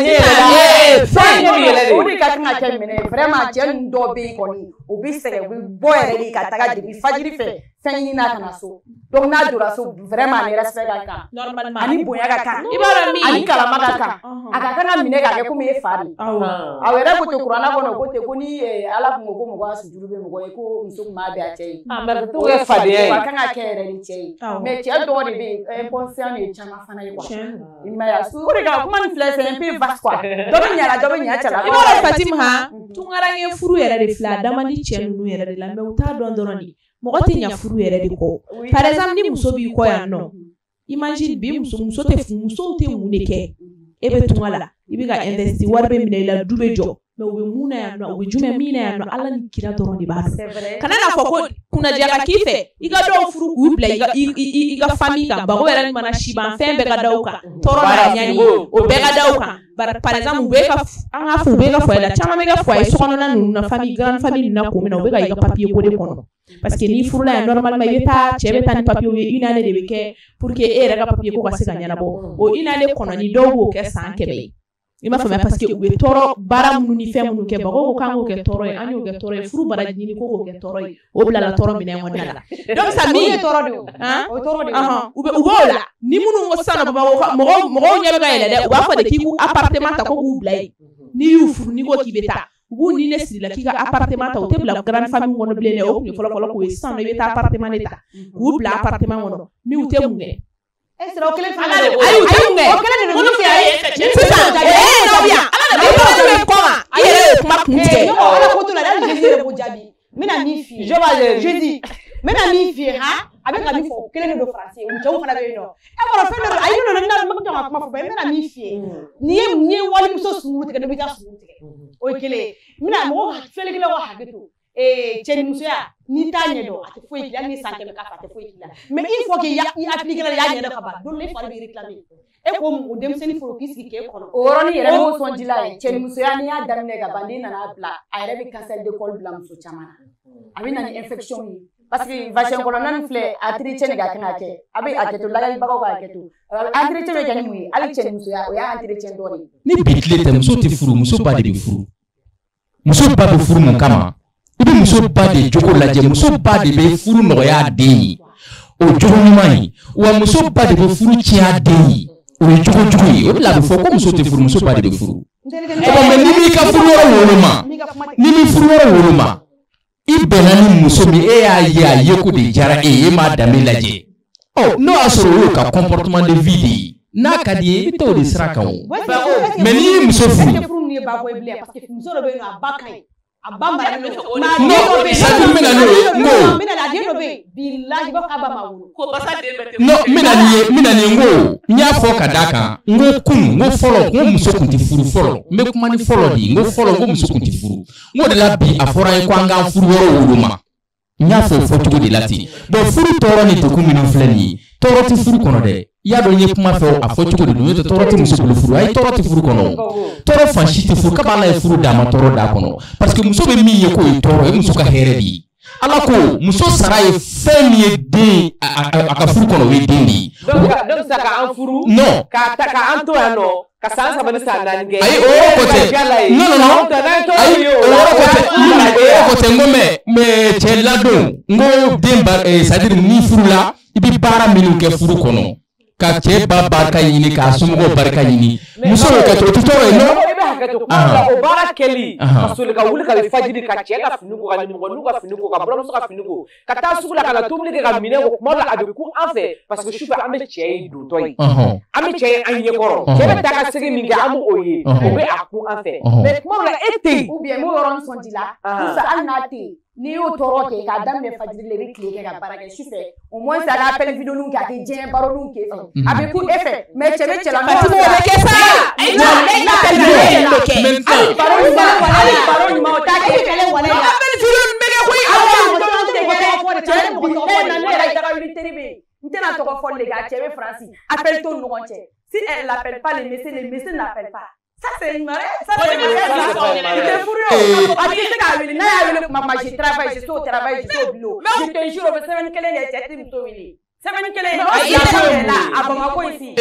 ka kan ka kɛ minɛ vraiment cɛ ninnu dɔw bɛ yen kɔni u bɛ sɛgɛn u bɛ bɔ yɛrɛ de ka taga depuis fajiri fɛ fɛn ɲini na ka na so donc n'a donna so vraiment ani respect ka kan ani bonya ka kan ani kalama ka kan a ka kan ka minɛ k'a kɛ komi e fa de a yɛrɛ ko ten kuranna kɔnɔ ko ten ko ni ala kun ko ko mɔgɔ ka sujuru bɛ mɔgɔ ye ko muso kun b'a bɛn a cɛ ye o ye fadenya ye a kan ka kɛ yɛrɛ ni cɛ ye mais cɛ dɔw de bɛ yen inconscient de ye caman fana ye quoi i ma ye o de ka kuma ni filɛ c'est un peu vaste quoi dɔ bɛ ɲa la dɔ bɛ ɲa cɛ la i b'a dɔn Fatima tunkaranke furu yɛrɛ de filɛ a dama di cɛ ninnu yɛrɛ de la mais u t'a dɔn dɔrɔn de mɔgɔ tɛ ɲa furu yɛrɛ de kɔ par exemple ni muso b'i kɔ yan nɔ imagine bi musow tɛ mun de kɛ e bɛ tunga la i bɛ ka investi wari bɛ minɛ i la du bɛ jɔ mais u bɛ mun na yan nɔ u bɛ jumɛn min na yan nɔ Ala ni kira dɔrɔn de b'a dɔn kana n'a fɔ ko kunnaja ka k'i fɛ i ka dɔw furu k'u bila i ka famille kan bago yɛrɛ mana siban fɛn bɛɛ ka da u kan tɔɔrɔ mana ɲani o bɛɛ ka da u kan par exemple u bɛ ka an k'a fɔ u bɛ ka foyer la caman bɛ ka foyer sokɔnɔna ninnu na famille grande famille ninnu na kun min na u bɛ ka i ka papier ko de kɔnɔ parce que n'i furula yan normalement i bɛ taa cɛ bɛ taa ni papier ye une année de bɛ kɛ pour que e yɛrɛ ka papier ko ka se ka ɲɛnabɔ o une année kɔnɔ ni dɔw b'o kɛ san 100 ye i m'a faamuya parce que u bɛ tɔɔrɔ baara minnu ni fɛn minnu kɛ bago ko k'an k'o kɛ tɔɔrɔ ye an y'o kɛ tɔɔrɔ ye furu bara ɲini ko k'o kɛ tɔɔrɔ ye o bilala tɔɔrɔ minɛn kɔnɔna la donc ça min ye tɔɔrɔ de o tɔɔrɔ de u b'o la ni minnu ko sisan mɔgɔw ɲɛ bɛ ka yɛlɛ dɛ u b'a fɔ de k'i k'u appartement ta ko k'u bila yen n'i y'u furu n'i ko k'i bɛ taa u b'u ni ne siri la k'i ka appartement ta u tɛ bila grande famille kɔnɔ bilen dɛ o tun ye fɔlɔ-fɔlɔ k'o ye sisan i bɛ taa appartement de ta k'u bila appartement kɔnɔ min u tɛ mun kɛ sera o kelen fana ayi u tɛ mun kɛ o kelen de bɛ mun kɛ sisan nɔbiya i tɔgɔ bɛ kɔn i yɛrɛ ye kuma kun tigɛ ala ko to la dali Jésus yɛrɛ b'o jaabi n bɛna min f'i ye je dis n bɛna min f'i ye a bɛ ka min fɔ kelen de don français u cɛw fana bɛ yen nɔ e kɔrɔ fɛn dɔ a ye nɔ na ma kan ka kuma fɔ n bɛna min f'i ye n'i ye walimuso suru tigɛ ne bɛ taa suru tigɛ o ye kelen ye n bɛna mɔgɔw filɛlikɛlaw ka hakɛ to cɛ ni musoya n'i t'a ɲɛdɔn a tɛ foyi k'i la ni san 100 k'a fɔ a tɛ foyi k'i la mais il faut que i appliquer la y'a ɲɛdɔn ka ban don ne fari bɛ réclamer e ko o denmisɛnnin furu k'i sigi k'e kɔnɔ o yɔrɔnin yɛrɛ m'o sɔnjila ye cɛ ni musoya n'i y'a daminɛ ka ban n'i nana bila a yɛrɛ bɛ cancer de col bila muso caman na a bɛ na ni infection ye parce que vagin kɔnɔna nin filɛ entretien de ka kan ka kɛ a bɛ a kɛ to lajɛlibagaw k'a kɛ to entretien bɛ kɛ ni mun ye hali cɛ ni musoya o y'a entretien dɔ de ye ni bi tile tɛ muso tɛ furu muso ba de bɛ furu muso ba bɛ furu mun kama i bɛ muso ba de jogo lajɛ muso ba de bɛ furu nɔgɔya den ye o jogo ɲuman ye wa muso ba de bɛ furu tiɲɛ den ye o ye jogo jugu ye o de la a bɛ fɔ ko muso tɛ furu muso ba de bɛ furu mais ni b'i ka furu yɔrɔ woloma ni b'i furu yɔrɔ woloma i bɛnna ni muso min e y'a ye a ye ko de diyara e ye e m'a danbe lajɛ n'o y'a sɔrɔ o y'o ka comportement de vie de ye n'a ka di ye i bɛ taa o de sira kan o mais n'i ye muso furu a ba mara no mina ni ngo nya fɔ ka da kan ngo kun ngo fɔlɔ ngo muso kun ti furu fɔlɔ n bɛ kuma ni fɔlɔ di ngo fɔlɔ ngo muso kun ti furu ngo de la bi a fɔra ye ko an ka furu yɔrɔ woloma n y'a fɔ cogo de la ten donc furu tɔɔrɔ ni degun minnu filɛ nin ye tɔɔrɔ tɛ furu kɔnɔ dɛ i y'a dɔn n ye kuma fɛ a fɔ cogo de don n'o tɛ tɔɔrɔ tɛ muso bolo furu ayi tɔɔrɔ tɛ furu kɔnɔ tɔɔrɔ fan si tɛ furu kab'Ala ye furu d'a ma tɔɔrɔ d'a kɔnɔ parce que muso bɛ min ye k'o ye tɔɔrɔ ye muso ka hɛrɛ de ye Ala ko muso sara ye fɛn min ye den a ka furu kɔnɔ o ye den de ye donc ça ka an furu non ka an to yan nɔ ka san 3 ni san 4 kɛ ayi o yɔrɔ ko tɛ non ayi o yɔrɔ ko tɛ n ko mais cɛ ladon n ko den c'est à dire ni furu la i bɛ baara minnu kɛ furu kɔnɔ ka cɛ ba barika ɲini k'a somɔgɔw barika ɲini muso y'o kɛ to o tɛ tɔɔrɔ ye non i bɛ hakɛ to kuma la o baara kɛli ka soli ka wuli ka bɛ fajiri ka cɛ ka fini ko ka nimɔgɔninw ka fini ko ka buramuso ka fini ko ka taa sugu la ka na tobili kɛ ka minɛ ko kuma la a bɛ ku an fɛ parce que sufɛ an bɛ cɛ ye dontɔ ye an bɛ cɛ ye an ɲɛkɔrɔ cɛ bɛ taa ka segin min kɛ an b'o ye o bɛ a kun an fɛ mais kuma la e tɛ yen ou bien m'o yɔrɔ sɔn di la sisan hali n'a tɛ yen n'i y'o tɔɔrɔ kɛ k'a daminɛ fajiri la i bɛ tile kɛ ka baara kɛ sufɛ au moins a ka appel vidéo kɛ a tɛ diɲɛ baroninw kɛ a bɛ ku e fɛ mais cɛ bɛ cɛ la baro ɲuman o t'a kɛ kɛlɛ wale la appel vidéo bɛ kɛ koyi n tɛna tɔgɔ fɔli de kɛ a cɛ bɛ Faransi appel t'o ni ɲɔgɔn cɛ si elle n'appelle pas les messieurs n'appellent pas. Ça c'est une marée, ça c'est une marée. Je travaille, je suis au travail, je suis au boulot. Je te jure, je sais même quelle est cette émission. C'est même quelle est là, à Bamako ici.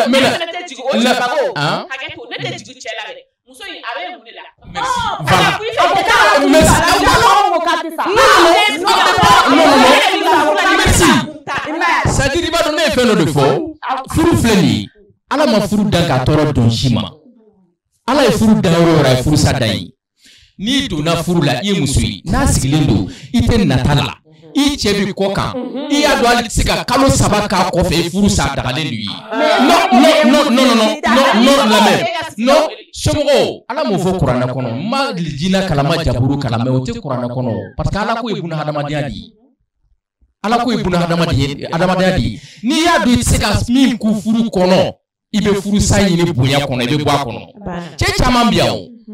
C'est-à-dire, il va donner un peu de faux. Furu fleni. Ala ma furu dan ka tɔɔrɔ don si ma. Ala ye furu dan yɔrɔ ye furu sa dan ye. N'i donna furu la i ye muso ye n'a sigilen don i tɛ nata la i cɛ bi kɔ kan i y'a dɔn hali tɛ se ka kalo 3 k'a kɔfɛ i furu sa dagalen don ye. Non lamɛn non somɔgɔw Ala m'o fɔ kuranɛ kɔnɔ ma jinɛ kalama jaburu kalama o tɛ kuranɛ kɔnɔ parce que Ala ko ye buna hadamadenya de ye. Ala ko ye buna hadamadenya de ye n'i y'a dɔn i tɛ se ka min k'u furu kɔnɔ i bɛ furu sa ɲini bonya kɔnɔ i bɛ bɔ a kɔnɔ cɛ caman bɛ yan o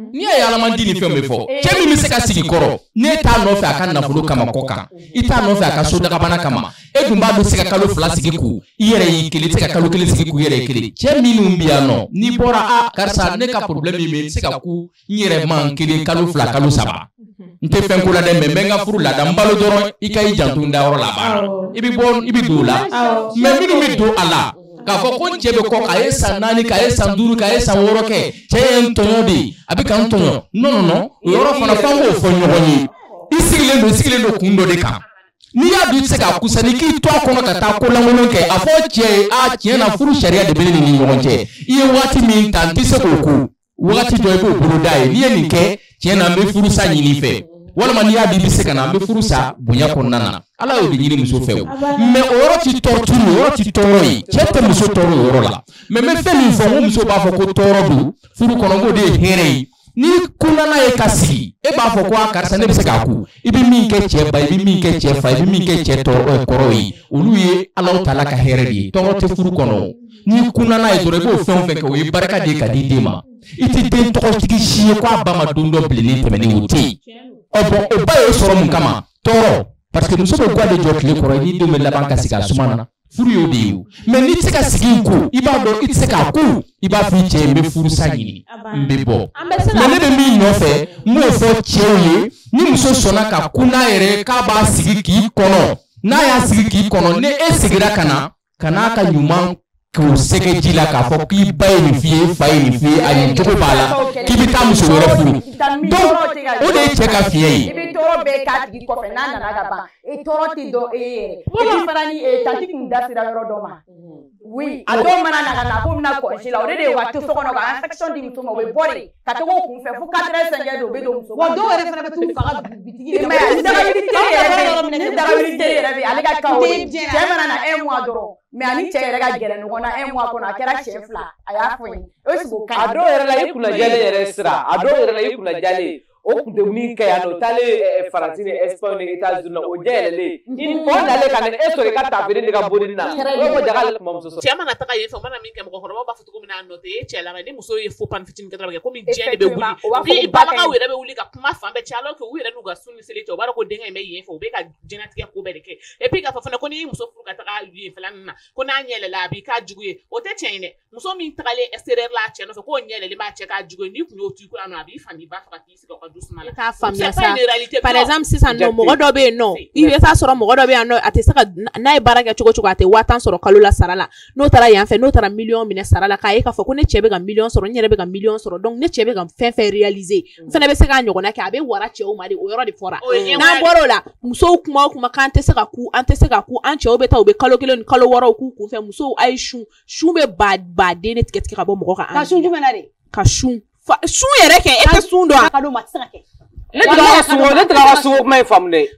Ni ya yalamandi ni fɛn bɛ fɔ cɛ min bɛ se ka sigi kɔrɔ ne t'a nɔfɛ a ka nafolo kama kɔ kan I t'a nɔfɛ a ka so dagabana kama e dun b'a dɔn se ka kalo 2 sigi k'u I yɛrɛ y'i kelen se ka kalo 1 sigi k'u yɛrɛ kelen cɛ minnu bɛ yan nɔ n'i bɔra a karisa ne ka problème min bɛ se ka ku n yɛrɛ man kelen kalo 2 kalo 3 n tɛ fɛn ko la dɛ mais n bɛ n ka furu lada n balo dɔrɔn I ka I janto n dayɔrɔ la baara I bɛ bɔ I bɛ don o la mais minnu bɛ don a la k'a fɔ ko cɛ bɛ kɔ k'a ye san 4 k'a ye san 5 k'a ye san 6 kɛ cɛ ye n tɔɲɔ de ye a bɛ ka n tɔɲɔ non o yɔrɔ fana f'an k'o fɔ ɲɔgɔn ye I sigilen don kun dɔ de kan n'i y'a dun I tɛ se k'a kusa ni k'i to a kɔnɔ ka taa ko lankolon kɛ a fɔ cɛ ye tiɲɛ na furu sariya de bɛ ne ni ɲɔgɔn cɛ I ye waati min ta n tɛ se k'o ko waati dɔ I b'o bolo da ye n'i ye nin kɛ tiɲɛ na n bɛ furu sa ɲini fɛ walima n'i y'a di I bɛ se ka na n bɛ furu sa bonya kɔnɔna na Ala y'o de ɲini muso fɛ mais o yɔrɔ ti torture o yɔrɔ ti tɔɔrɔ ye cɛ tɛ muso tɔɔrɔ o yɔrɔ la mais n bɛ fɛn min fɔ n ko muso b'a fɔ ko tɔɔrɔ don furu kɔnɔ ko de ye hɛrɛ ye ni kunana ye ka sigi e b'a fɔ ko a karisa ne bɛ se k'a ku I bɛ min kɛ cɛ ba I bɛ min kɛ cɛ fa I bɛ min kɛ cɛ kɔrɔ ye olu ye Ala Taala ka hɛrɛ de ye tɔɔrɔ tɛ furu kɔnɔ ni kunana ye dɔrɔn I b'o fɛn o fɛn kɛ o ye barika de ye ka di den ma I tɛ den tɔgɔtigi si ye ko a ba ma don dɔ bilennen tɛmɛnen o tɛ yen bon o ba y'o sɔrɔ mun kama tɔɔrɔ parce que muso bɛ ga de jɔ tile kɔrɔ n'i denw bɛ laban ka sigi a suma na furu y'o de ye mais n'i tɛ se ka sigi ko I b'a dɔn I tɛ se k'a ko I b'a fɔ I cɛ n bɛ furu sa ɲini n bɛ bɔ mais ne bɛ min nɔfɛ n b'o fɔ cɛw ye ni muso sɔnna ka kun n'a yɛrɛ k'a b'a sigi k'i kɔnɔ n'a y'a sigi k'i kɔnɔ ni e seginna ka n'a ka ɲuman k'o sɛgɛ ji la k'a fɔ k'i ba ye nin f'i ye fa ye nin f'i ye a nin cogo b'a la k'i bɛ taa muso wɛrɛ furu donc o de ye cɛ ka fiɲɛ ye. I bɛ tɔɔrɔ bɛɛ k'a tigi kɔfɛ n'a nana ka ban tɔɔrɔ tɛ dɔn e yɛrɛ i fana ni tanti kun da sera yɔrɔ dɔ ma oui a dɔw mana na ka na ko bɛna kɔlɔsi la o de ye wa to so kɔnɔ ka infection di muso ma o bɛ bɔ de ka to k'o kun fɛ fo 4h-5h o bɛ don muso wa dɔw yɛrɛ fana bɛ t'u faga bitigi de mais ni dagabili teri yɛrɛ bɛ ale ka kan o ye cɛ mana na 1 mois dɔrɔn mais ani cɛ yɛrɛ ka gɛrɛ ɲɔgɔn na 1 mois kɔnɔ a kɛra cɛ 2 a y'a fɔ ye o sigi o kan a dɔw yɛrɛ la I kunna jalen yɛrɛ sira a dɔw yɛrɛ la I kunna jalen o kun tɛ min kɛ yan nɔ o taalen Faransi ni Espagne ni États-Unis na o jɛyɛlɛlen o nalen ka na e sɔrɔ I ka taafiri ni ka boli na o ko jaga ale kuma muso sɔrɔ cɛ mana taga yen fɛ o mana min kɛ mɔgɔkɔrɔbaw b'a fɔ cogo min na nɔ tɛ e cɛ la ni muso ye faux pas fitinin kɛ dɔrɔn kɛ komi diɲɛ de bɛ wuli i balakaw yɛrɛ bɛ wuli ka kuma fan bɛɛ cɛ alors que u yɛrɛ n'u ka sun ni seli cɛ o b'a dɔn ko denkɛ in bɛ yen fɛ u bɛ ka diɲɛlatigɛ ko bɛɛ de kɛ et puis k'a fɔ fana ko n'i muso furu ka taga yen fɛla ninnu na ko n'a ɲɛlɛla a b'i k'a jugu ye o tɛ tiɲɛ ye dɛ muso min tagalen extérieur la a cɛ nɔfɛ k'o ɲɛlɛlen b'a cɛ k'a jugu ye n'i kun y'o tu kura nɔ a b'i fan di ba fɛ ka t'i sigi o ka du suma la. Par exemple sisan nɔ mɔgɔ dɔ bɛ yen nɔ I bɛ taa sɔrɔ mɔgɔ dɔ bɛ yan nɔ a tɛ se ka n'a ye baara kɛ cogo cogo a tɛ 5000 sɔrɔ kalo la sara la n'o taara yan fɛ n'o taara million minɛ sara la k'a ye k'a fɔ ko ne cɛ bɛ ka million sɔrɔ n yɛrɛ bɛ ka million sɔrɔ donc ne cɛ bɛ ka fɛn fɛn réaliser n fana bɛ se k'a ɲɔgɔnna kɛ a bɛ wara cɛw ma de o yɔrɔ de fɔra n'an bɔra o la musow kuma o kuma k'an tɛ se ka ku an cɛw bɛ taa u bɛ kalo 1 ni kalo 6 k'u kunfɛ musow a ye sun bɛ baden de tigɛ ka bɔ mɔgɔ kan ka sun jumɛn na de ka sun yɛrɛ kɛ e tɛ sun dɔn a ka don ma tɛ se ka kɛ ne tɛ ka sun kuma in faamu dɛ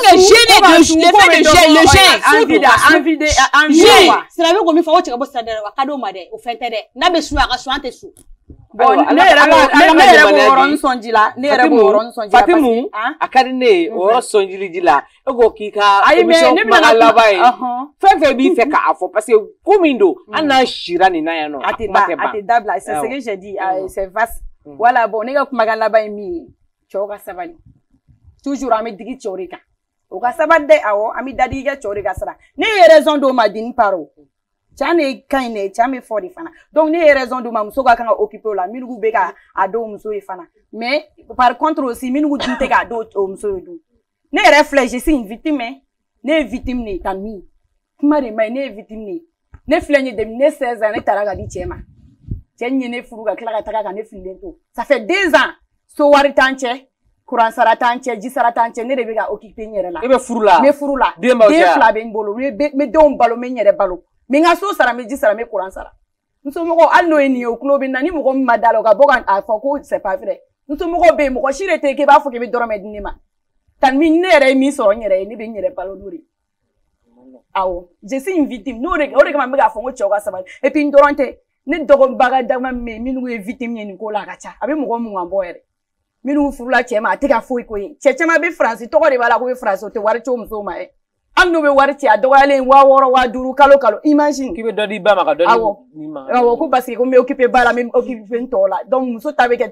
sira bɛ ko min fɔ o cɛ ka bɔ sira dɛ wa ka don ma dɛ o fɛn tɛ dɛ n'a bɛ sun a ka sun an tɛ sun ne yɛrɛ b'o yɔrɔnin sɔn ji la Fatimu a ka di ne ye o yɔrɔ sɔn ji la e ko k'i ka émission kuma laban ye fɛn fɛn b'i fɛ k'a fɔ parce que ko min don an n'a sira nin na yan nɔ a tɛ dabila c'est ce que j'ai dit c'est vaste voilà bon ne ka kumakan laban ye min ye cɛw ka sabali toujours an bɛ digi cɛw de kan o ka sabali dɛ awɔ an bɛ dadigi kɛ cɛw de ka sira ne ye raison d'o ma d'une part o cɛ ne ka ɲi dɛ cɛ bɛ fɔ de fana donc ne ye raison d'o ma muso ka kan ka occuper o la minnu bɛ ka a dɔw muso ye fana mais par contre aussi minnu dun tɛ k'a dɔw o muso ye dun ne yɛrɛ filɛ je suis une victime ne ye victime de ye tan min kuma de ma ɲi ne ye victime de ye ne filɛ nin ye depuis ne 16 ans ne taara ka di cɛ ma cɛ ɲɛ ne furu ka tila ka taga ka ne fililen to ça fait 2 ans so wari t'an cɛ kuran sara t'an cɛ ji sara t'an cɛ ne de bɛ ka occuper n yɛrɛ la. I bɛ furu la. n bɛ furu la den 2 bɛ n bolo n bɛ denw balo n bɛ n yɛrɛ balo n bɛ n ka so sara n bɛ ji sara n bɛ kuran sara musomɔgɔw hali n'o ye nin ye o tulo bɛ na ni mɔgɔ min ma da la o ka bɔ ka fɔ ko c'est pas vrai musomɔgɔw bɛ yen mɔgɔ si de tɛ k'i b'a fɔ k'i bɛ dɔrɔmɛ di ne ma tan min ne yɛrɛ ye min sɔrɔ n yɛrɛ ye ne bɛ n yɛrɛ balo n'o de awɔ je suis une victime o de kama n bɛ k'a fɔ n ko cɛw ka sabali et puis n dɔrɔn tɛ ne dɔgɔbaga dama min minnu ye victime ye nin ko la a ka ca a bɛ mɔgɔ mun kan bɔ yɛrɛ minnu furula cɛ ma a tɛ ka foyi ko ye cɛ caman bɛ faransi tɔgɔ de b'a la ko bɛ faransi o tɛ wari c'o musow ma an n'u bɛ wari ci a dɔgɔyalen 6000 5000 kalo imagine k'i bɛ dɔ di ba ma ka dɔ di ma awɔ ko parce que ko n bɛ occupé ba la n bɛ occupé n tɔw la donc muso ta bɛ kɛ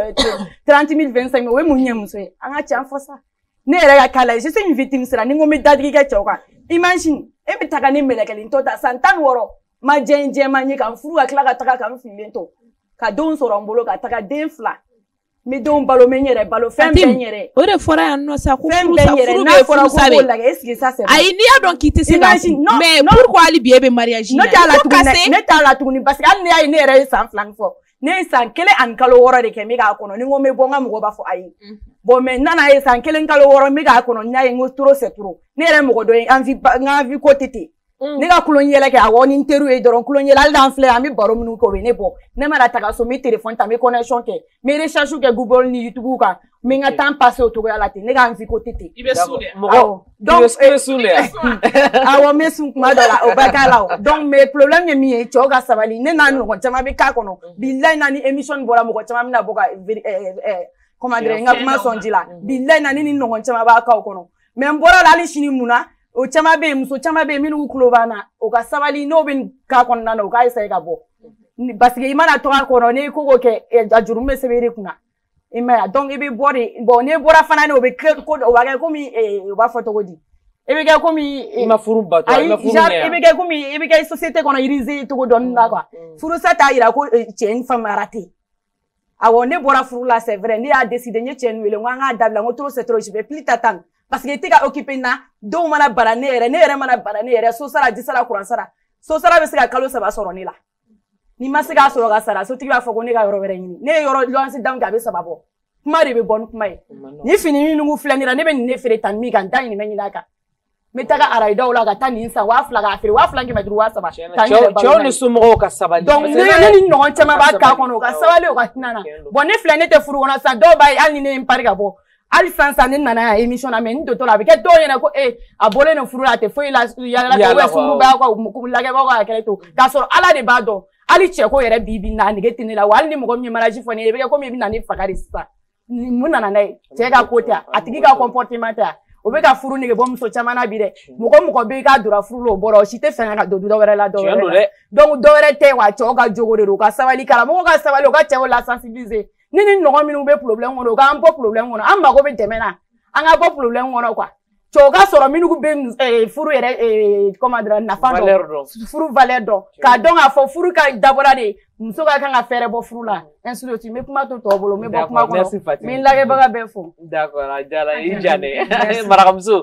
30 000 25 000 o ye mun ɲɛ muso ye an ka can fɔ sa ne yɛrɛ ka kala je suis une victime sera ni n ko n bɛ dadigi kɛ cɛw kan imagine e bɛ taga ni mɛlɛkɛlen tɔ ta san 16 ma jɛma ɲɛ kan furu ka tila ka taga kan fililen to ka denw sɔrɔ n bolo ka taga den 2 mi denw balo me yɛrɛ balo fɛn bɛɛ yɛrɛ o de fɔra yan nɔ sa ko fɛn furu bɛɛ sa yɛrɛ furu n'a bɛ fɔra furu sa ko k'o bɛ lagɛ est-ce que ça c'est ayi n'i y'a dɔn k'i tɛ se ka furu mais pourquoi hali bi e bɛ mariage ne t'a la tuguni ne t'a la tuguni parce que hali ne y'a ye ne yɛrɛ ye san 2 min fɔ ne ye san 1 ani kalo 6 de kɛ n bɛ k'a kɔnɔ ni n ko n bɛ bɔ n ka mɔgɔw b'a fɔ ayi bon mais n nana ye san 1 kalo 6 n bɛ k'a kɔnɔ n y'a ye n ko trop c'est trop ne yɛrɛ mɔgɔ dɔ ye n ka vie ko tɛ ten ne ka kulon yɛlɛ kɛ awɔ ni n teriw ye dɔrɔn kulon yɛlɛ hali n'an filɛ an bɛ baro minnu kɛ o bɛ ne bɔ ne mana taga so n bɛ téléphone ta n bɛ connexion kɛ n bɛ recherche kɛ Google ni YouTube kan n bɛ n ka temps passer o cogoya la ten ne ka vie ko tɛ ten i bɛ sun de mɔgɔ donc i bɛ sun de awɔ n bɛ sun kuma dɔ la o bɛɛ k'a la o donc mais problème ye min ye cɛw ka sabali ne n'a ɲɔgɔn caman bɛ k'a kɔnɔ bilayi na ni émission bɔra mɔgɔ caman bɛna bɔ ka comment dire n ka kuma sɔn ji la bilayi na ni ɲɔgɔn caman b'a k'aw kɔnɔ mais n bɔra la hali sini mun na o caman bɛ yen muso caman bɛ yen minnu tulo b'an na o ka sabali n'o bɛ k'a kɔnɔna na o k'a essayer ka bɔ parce que i mana to a kɔnɔ n'i ko k'o kɛ a juru bɛ sɛbɛn i kunna i m'a ye donc i bɛ bɔ de bon n'i bɔra fana ne o bɛ kɛ ko o b'a kɛ komi o b'a fɔ cogo di i bɛ kɛ komi i ma furu bato i ma furu ɲɛ i bɛ kɛ komi i bɛ kɛ société kɔnɔ irisé cogo dɔɔni la quoi furusa t'a yira ko cɛ ni femme raté awɔ ne bɔra furu la c'est vrai ne y'a décidé n ye cɛ in wele n ko an k'a dabila n ko trop c'est trop je vais plus t'attendre parce que i tɛ ka occupé na dɔw mana bara ne yɛrɛ mana bara ne yɛrɛ so sara ji sara courant sara so sara bɛ se ka kalo 3 sɔrɔ ne la ni ma se k'a sɔrɔ ka sara sotigi b'a fɔ ko ne ka yɔrɔ wɛrɛ ɲini ne ye yɔrɔ luwanse daminɛ a bɛ 3 bɔ kuma de bɛ bɔ ni kuma ye ni fini minnu filɛ ne la ne bɛ nin ne feere tan min kan n t'a ɲinimɛ ɲini a kan n bɛ taga arayidaw la ka taa nin san 2000 k'a feere 2000 kɛmɛ duuru 3000 cɛw ni somɔgɔw ka sabali donc ne ni ɲɔgɔn caman b'a k'a kɔnɔ o ka sabali o ka hinɛ na bon ne filɛ ne tɛ furu kɔnɔ sisan dɔw b'a ye hali ni ne ye n pari ka bɔ hali sisan ne nana yan émission na mais n dontɔ la a bɛ kɛ dɔw ɲɛna ko a bɔlen no furu la a tɛ foyi la yala kɛ ou furu b'a ka lagɛbagaw ka hakɛ to k'a sɔrɔ ala de b'a dɔn hali cɛ ko yɛrɛ bi na nege tɛ ne la wa hali ni mɔgɔ min ye mariage fɔ ne ye i bɛ kɛ komi i bɛ na ne faga de sisan mun nana n'a ye cɛ ka ko tɛ a tigi ka comportement tɛ o bɛ ka furu nege bɔ muso caman na bi dɛ mɔgɔ bɛ k'a donna furu la o bɔra o si tɛ fɛn ka don dɔ wɛrɛ la dɔ wɛrɛ la donc dɔ wɛrɛ tɛ wa cɛw ka jogo de don u ka sabali kala mɔgɔw ka sabali u ka cɛw la sensibiliser ni ɲɔgɔn minnu bɛ problème kɔnɔ u k'an bɔ problème kɔnɔ an mago bɛ dɛmɛ na an ka bɔ problème kɔnɔ quoi cɛw ka sɔrɔ minnu bɛ furu yɛrɛ comment dire nafa dɔn furu valeur dɔn k'a dɔn k'a fɔ furu ka dabɔra de muso ka kan ka fɛɛrɛ bɔ furu la ainsi de suite n bɛ kuma to tɔw bolo n bɛ bɔ kuma kɔnɔ n bɛ n lagɛbaga bɛɛ fo. d'accord a diyara i ja dɛ marakamuso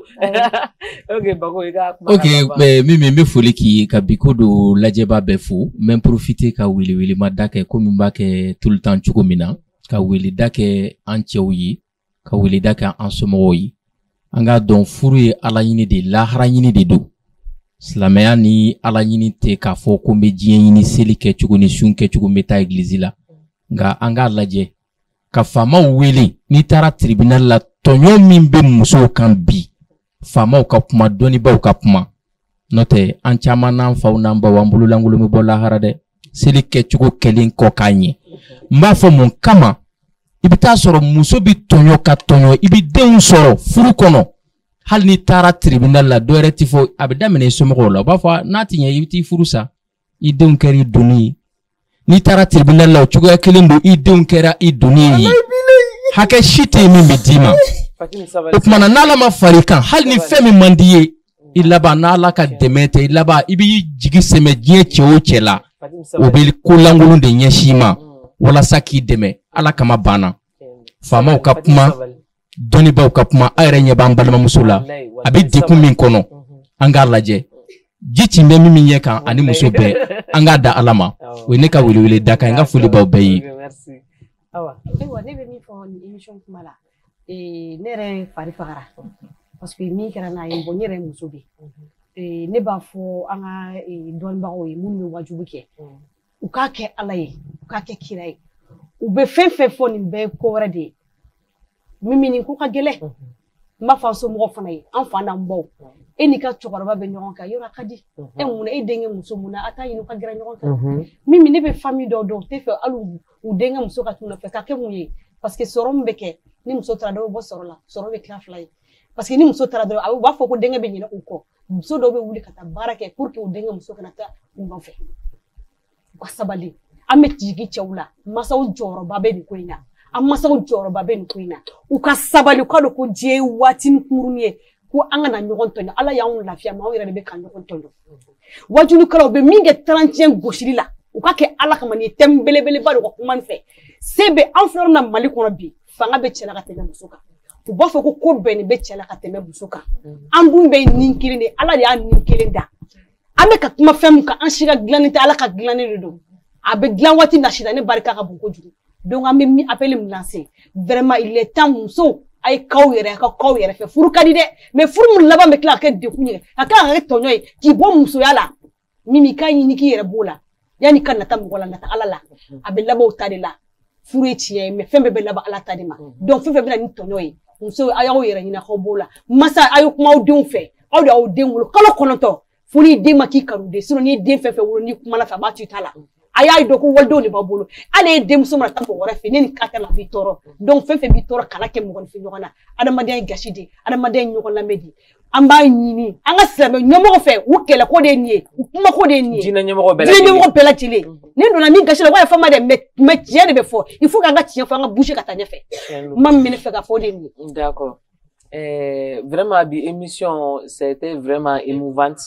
ok Bako i ka kuma. ok Mimi n bɛ foli k'i ye ka bi ko do lajɛbaa bɛɛ fo n bɛ n profiter ka welewelema kɛ komi n b'a kɛ tout le temps cogo min na ka weleda kɛ an cɛw ye ka weleda kɛ an somɔgɔw ye an k'a dɔn furu ye ala ɲini de lahara ɲini de don silamɛya ni ala ɲini tɛ k'a fɔ ko n bɛ diɲɛ ɲini seli kɛ cogo ni sun kɛ cogo n bɛ taa église la nka an k'a lajɛ ka faamaw wele n'i taara tribunal la tɔɲɔ min bɛ musow kan bi faamaw ka kuma dɔnnibaw ka kuma n'o tɛ an caman n'an faw n'an baw an bololankolon bɛ bɔ lahara dɛ seli kɛcogo kɛlen kɔ k'a ɲɛ n b'a fɔ mun kama i bɛ taa sɔrɔ muso bɛ tɔɲɔ ka tɔɲɔ i bɛ denw sɔrɔ furu kɔnɔ hali n'i taara tribunal la dɔwɛrɛ ti fɔ a bɛ daminɛ i somɔgɔw la u b'a fɔ n'a ti ɲɛ i bɛ t'i furu sa i denw kɛra i donni ye n'i taara tribunal la o cogoya kelen don i denw kɛra i donni ye hakɛ si tɛ yen min bɛ d'i ma o tumana n'ala ma far'i kan hali ni fɛn min man di ye i laban n'ala ka dɛmɛ tɛ i laban i b'i jigi sɛmɛ diɲɛ cɛ o cɛ la o bɛ ko lankolon de ɲɛsin i ma walasa k'i dɛmɛ ala kama banna faamaw ka kuma dɔnnibaw ka kuma a yɛrɛ ɲɛ b'an balimamuso la a bɛ dekun min kɔnɔ an k'a lajɛ ji ci bɛ min ɲɛ kan ani muso bɛɛ an k'a da ala ma o ye ne ka welewele da kan n ka foli b'aw bɛɛ ye. ayiwa ne bɛ min fɔ nin émission kuma la ne yɛrɛ fari fagara parce que min kɛra n'a ye n yɛrɛ muso bɛ ne b'a fɔ an ka dɔnnibagaw ye minnu bɛ wajibi kɛ u k'a kɛ ala ye u k'a kɛ kira ye u bɛ fɛn fɛn fɔ nin bɛɛ ye ko wɛrɛ de ye Mimi nin ko ka gɛlɛn n b'a fɔ an somɔgɔw fana ye an fa n'an baw e n'i ka cɛkɔrɔba bɛ ɲɔgɔn kan yɔrɔ ka di e munna e denkɛ muso munna a t'a ɲini u ka gɛrɛ ɲɔgɔn kan Mimi ne bɛ famille dɔw dɔn u tɛ fɛ hali u denkɛ muso ka t'u nɔfɛ ka kɛ mun ye parce que sɔrɔ min bɛ kɛ ni muso taara dɔ bɛ bɔ sɔrɔ la sɔrɔ bɛ tila fila ye parce que ni muso taara dɔrɔn u b'a fɔ ko denkɛ bɛ ɲinɛ u kɔ muso dɔw bɛ wuli ka taa baara kɛ pour que u denkɛ muso kana taa u nɔfɛ u ka sabali an bɛ jigi cɛw la masaw jɔyɔrɔba bɛ nin ko in na an masaw jɔyɔrɔba bɛ nin ko in na u ka sabali u ka dɔn ko diɲɛ ye waatinin kunkurunin ye ko an kana ɲɔgɔn tɔɲɔ ala y'anw lafiya mais anw yɛrɛ de bɛ ka ɲɔgɔn tɔɲɔ wajulikɛlaw bɛ min kɛ 31 gosili la u ka kɛ ala kama nin ye thème belebeleba de ka kuma nin fɛ se bɛ an filɛ na Mali kɔnɔ bi fanga bɛ cɛ la ka tɛmɛ muso kan u b'a fɔ ko bɛɛ nin bɛ cɛ la ka tɛmɛ muso kan an dun bɛ nin kelen de ala de y'a nin kelen da an bɛ ka kuma fɛn min kan an si ka dilanni tɛ ala ka dilanni de don a bɛ dilan waati na sida ne barika ka bon kojugu donc an bɛ min appel min lancer vraiment il est temps muso a ye kaw yɛrɛ a ka kaw yɛrɛ fɛ furu ka di dɛ mais furu min laban bɛ tila ka kɛ dekun ye a kan ka kɛ tɔɲɔ ye k'i bɔ musoya la mimi k'a ɲini k'i yɛrɛ b'o la yanni ka nata mɔgɔ la nata ala la a bɛ laban o ta de la furu ye tiɲɛ ye mais fɛn bɛɛ bɛ laban ala ta de ma donc fɛn fɛn bɛ na ni tɔɲɔ ye muso a y'aw yɛrɛ ɲini aw b'o la masa a ye kuma aw denw fɛ aw de y'aw den wolo kalo 9 fo n'i den ma k'i kanu de sinon n'i den fɛn fɛn wolo n'i kuma la fɛ a b'a to i ta la a y'a dɔn ko walidenw de b'a bolo ale ye denmuso mana taa mɔgɔ wɛrɛ fɛ ne ni ka la b'i tɔɔrɔ donc fɛn fɛn b'i tɔɔrɔ kana kɛ mɔgɔninfin ɲɔgɔn na adamadenya ye gasi de adamadenya ye ɲɔgɔn lamɛn de an b'a ɲini an ka silamɛ ɲɛmɔgɔ fɛ u kɛlɛ ko de ye nin ye u kuma ko de ye nin ye diinɛ ɲɛmɔgɔ bɛɛ lajɛlen ni donna min gasi la wa fama dɛ mais tiɲɛ de bɛ fɔ il faut k'an ka tiɲɛ fɔ an ka bouger ka taa ɲɛfɛ ma min bɛ ne fɛ ka fɔ de ye nin ye. D'accord. Vraiment bi émission c'était vraiment émouvante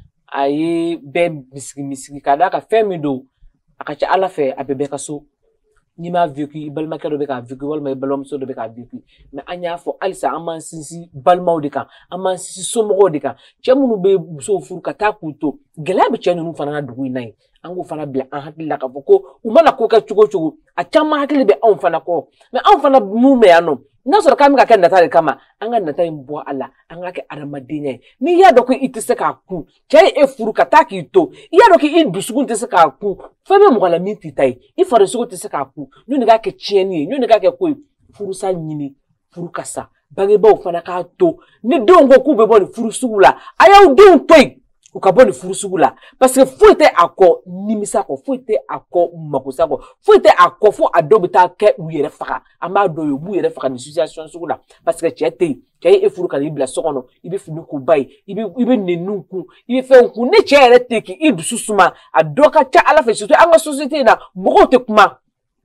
a ye bɛɛ misigi ka d'a kan fɛn min don a ka ca ala fɛ a bɛ bɛɛ ka so n'i m'a vécu i balimakɛ dɔ bɛ k'a vécu walima i balimamuso dɔ bɛ k'a vécu mais an y'a fɔ halisa an m'an sinsin balimaw de kan an m'an sinsin somɔgɔw de kan cɛ minnu bɛ musow furu ka taa k'u to gɛlɛya bɛ cɛ ninnu fana ka dugu in na yen an k'o fana bila an hakili la k'a fɔ ko u mana ko kɛ cogo o cogo a caman hakili bɛ anw fana kɔ mais anw fana mun bɛ yan nɔ n'a sɔrɔ k'an bɛ ka kɛ nata de kama an ka nata in bɔ a la an ka kɛ adamadenya ye n'i y'a dɔn ko i tɛ se k'a kun cɛ ye e furu ka taa k'i to i y'a dɔn k'i dusukun tɛ se k'a kun fɛn bɛ mɔgɔ la min t'i ta ye i farisogo tɛ se k'a kun n'o de k'a kɛ tiɲɛni ye n'o de k'a kɛ ko ye furusa ɲini furu ka sa bangebaaw fana k'a to ni denw ko k'u bɛ bɔ nin furu sugu la a y'aw denw to yen u ka bɔ nin furu sugu la parce que foyi tɛ a kɔ nimisa kɔ foyi tɛ a kɔ makosa kɔ foyi tɛ a kɔ fo a dɔw bɛ taa kɛ u yɛrɛ faga an b'a dɔn u b'u yɛrɛ faga nin situation sugu la parce que cɛ tɛ yen cɛ ye e furu ka n'i bila so kɔnɔ i bɛ fini ko ba ye i bɛ nɛniw kun i bɛ fɛnw kun ni cɛ yɛrɛ tɛ k'i dusu suma a dɔ ka ca ala fɛ surtout an ka société in na mɔgɔw tɛ kuma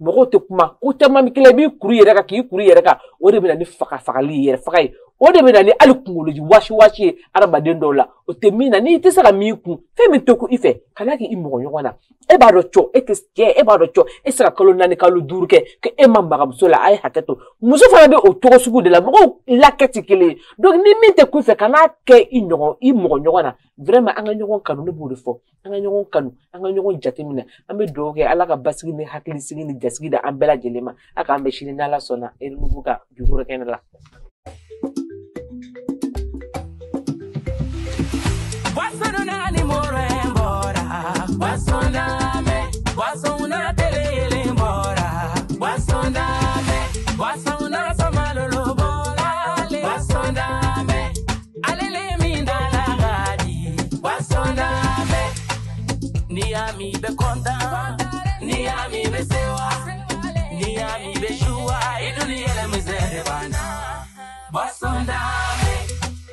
ko caman bɛ kila i b'i kuru yɛrɛ kan k'i kuru yɛrɛ kan o de bɛ na ni fagali ye yɛrɛ faga ye o de bɛ na ni hali kunkoloji wasi ye adamaden dɔw la o tɛ min na n'i tɛ se ka min kun fɛn min tɛ ku i fɛ kana k'i mɔgɔ ɲɔgɔn na e b'a dɔn cɔ e tɛ cɛ e b'a dɔn cɔ e se ka kalo 4 kalo 5 kɛ ko e ma maga muso la a ye hakɛ to muso fana bɛ o cogo sugu de la mɔgɔw lakɛ tɛ kelen ye donc ni min tɛ ku i fɛ kana kɛ i mɔgɔ ɲɔgɔn na vraiment an ka ɲɔgɔn kanu ne b'o de fɔ an ka ɲɔgɔn kanu an ka ɲɔgɔn jateminɛ an bɛ dugawu kɛ ala ka basigi ni hakilisigi ni jasigi da an bɛɛ lajɛlen ma a k'an bɛ sini n'ala sɔnna Enugu ka jukɔrɔ kɛnɛ la. Ni ami be konta, ni ami be sewa, ni ami be shua, iduni ele mizere bana. Basondame,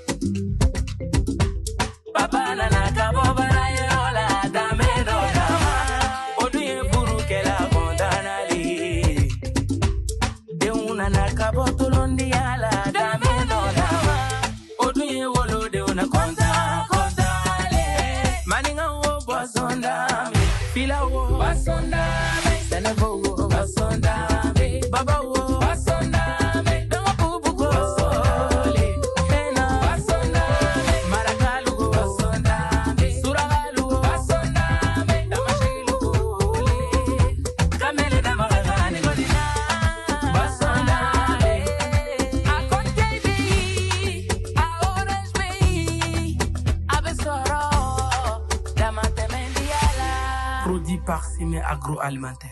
papa na kabo barayola dame no dama, oduye buru kela kondana li. De una na kabo tolondi ala dame no dama, oduye wolo de una konta. Basondame, fila wo, basondame, senebo wo, basondame, baba wo, basondame, dama bubu wo, basondame, hena, basondame, marakalu wo, basondame, suragalu wo, basondame, dama shilu wo, kamele dama gani godina, basondame, akonte bi, a orange bi, abesoro. Produit par Cime Agroalimentaire.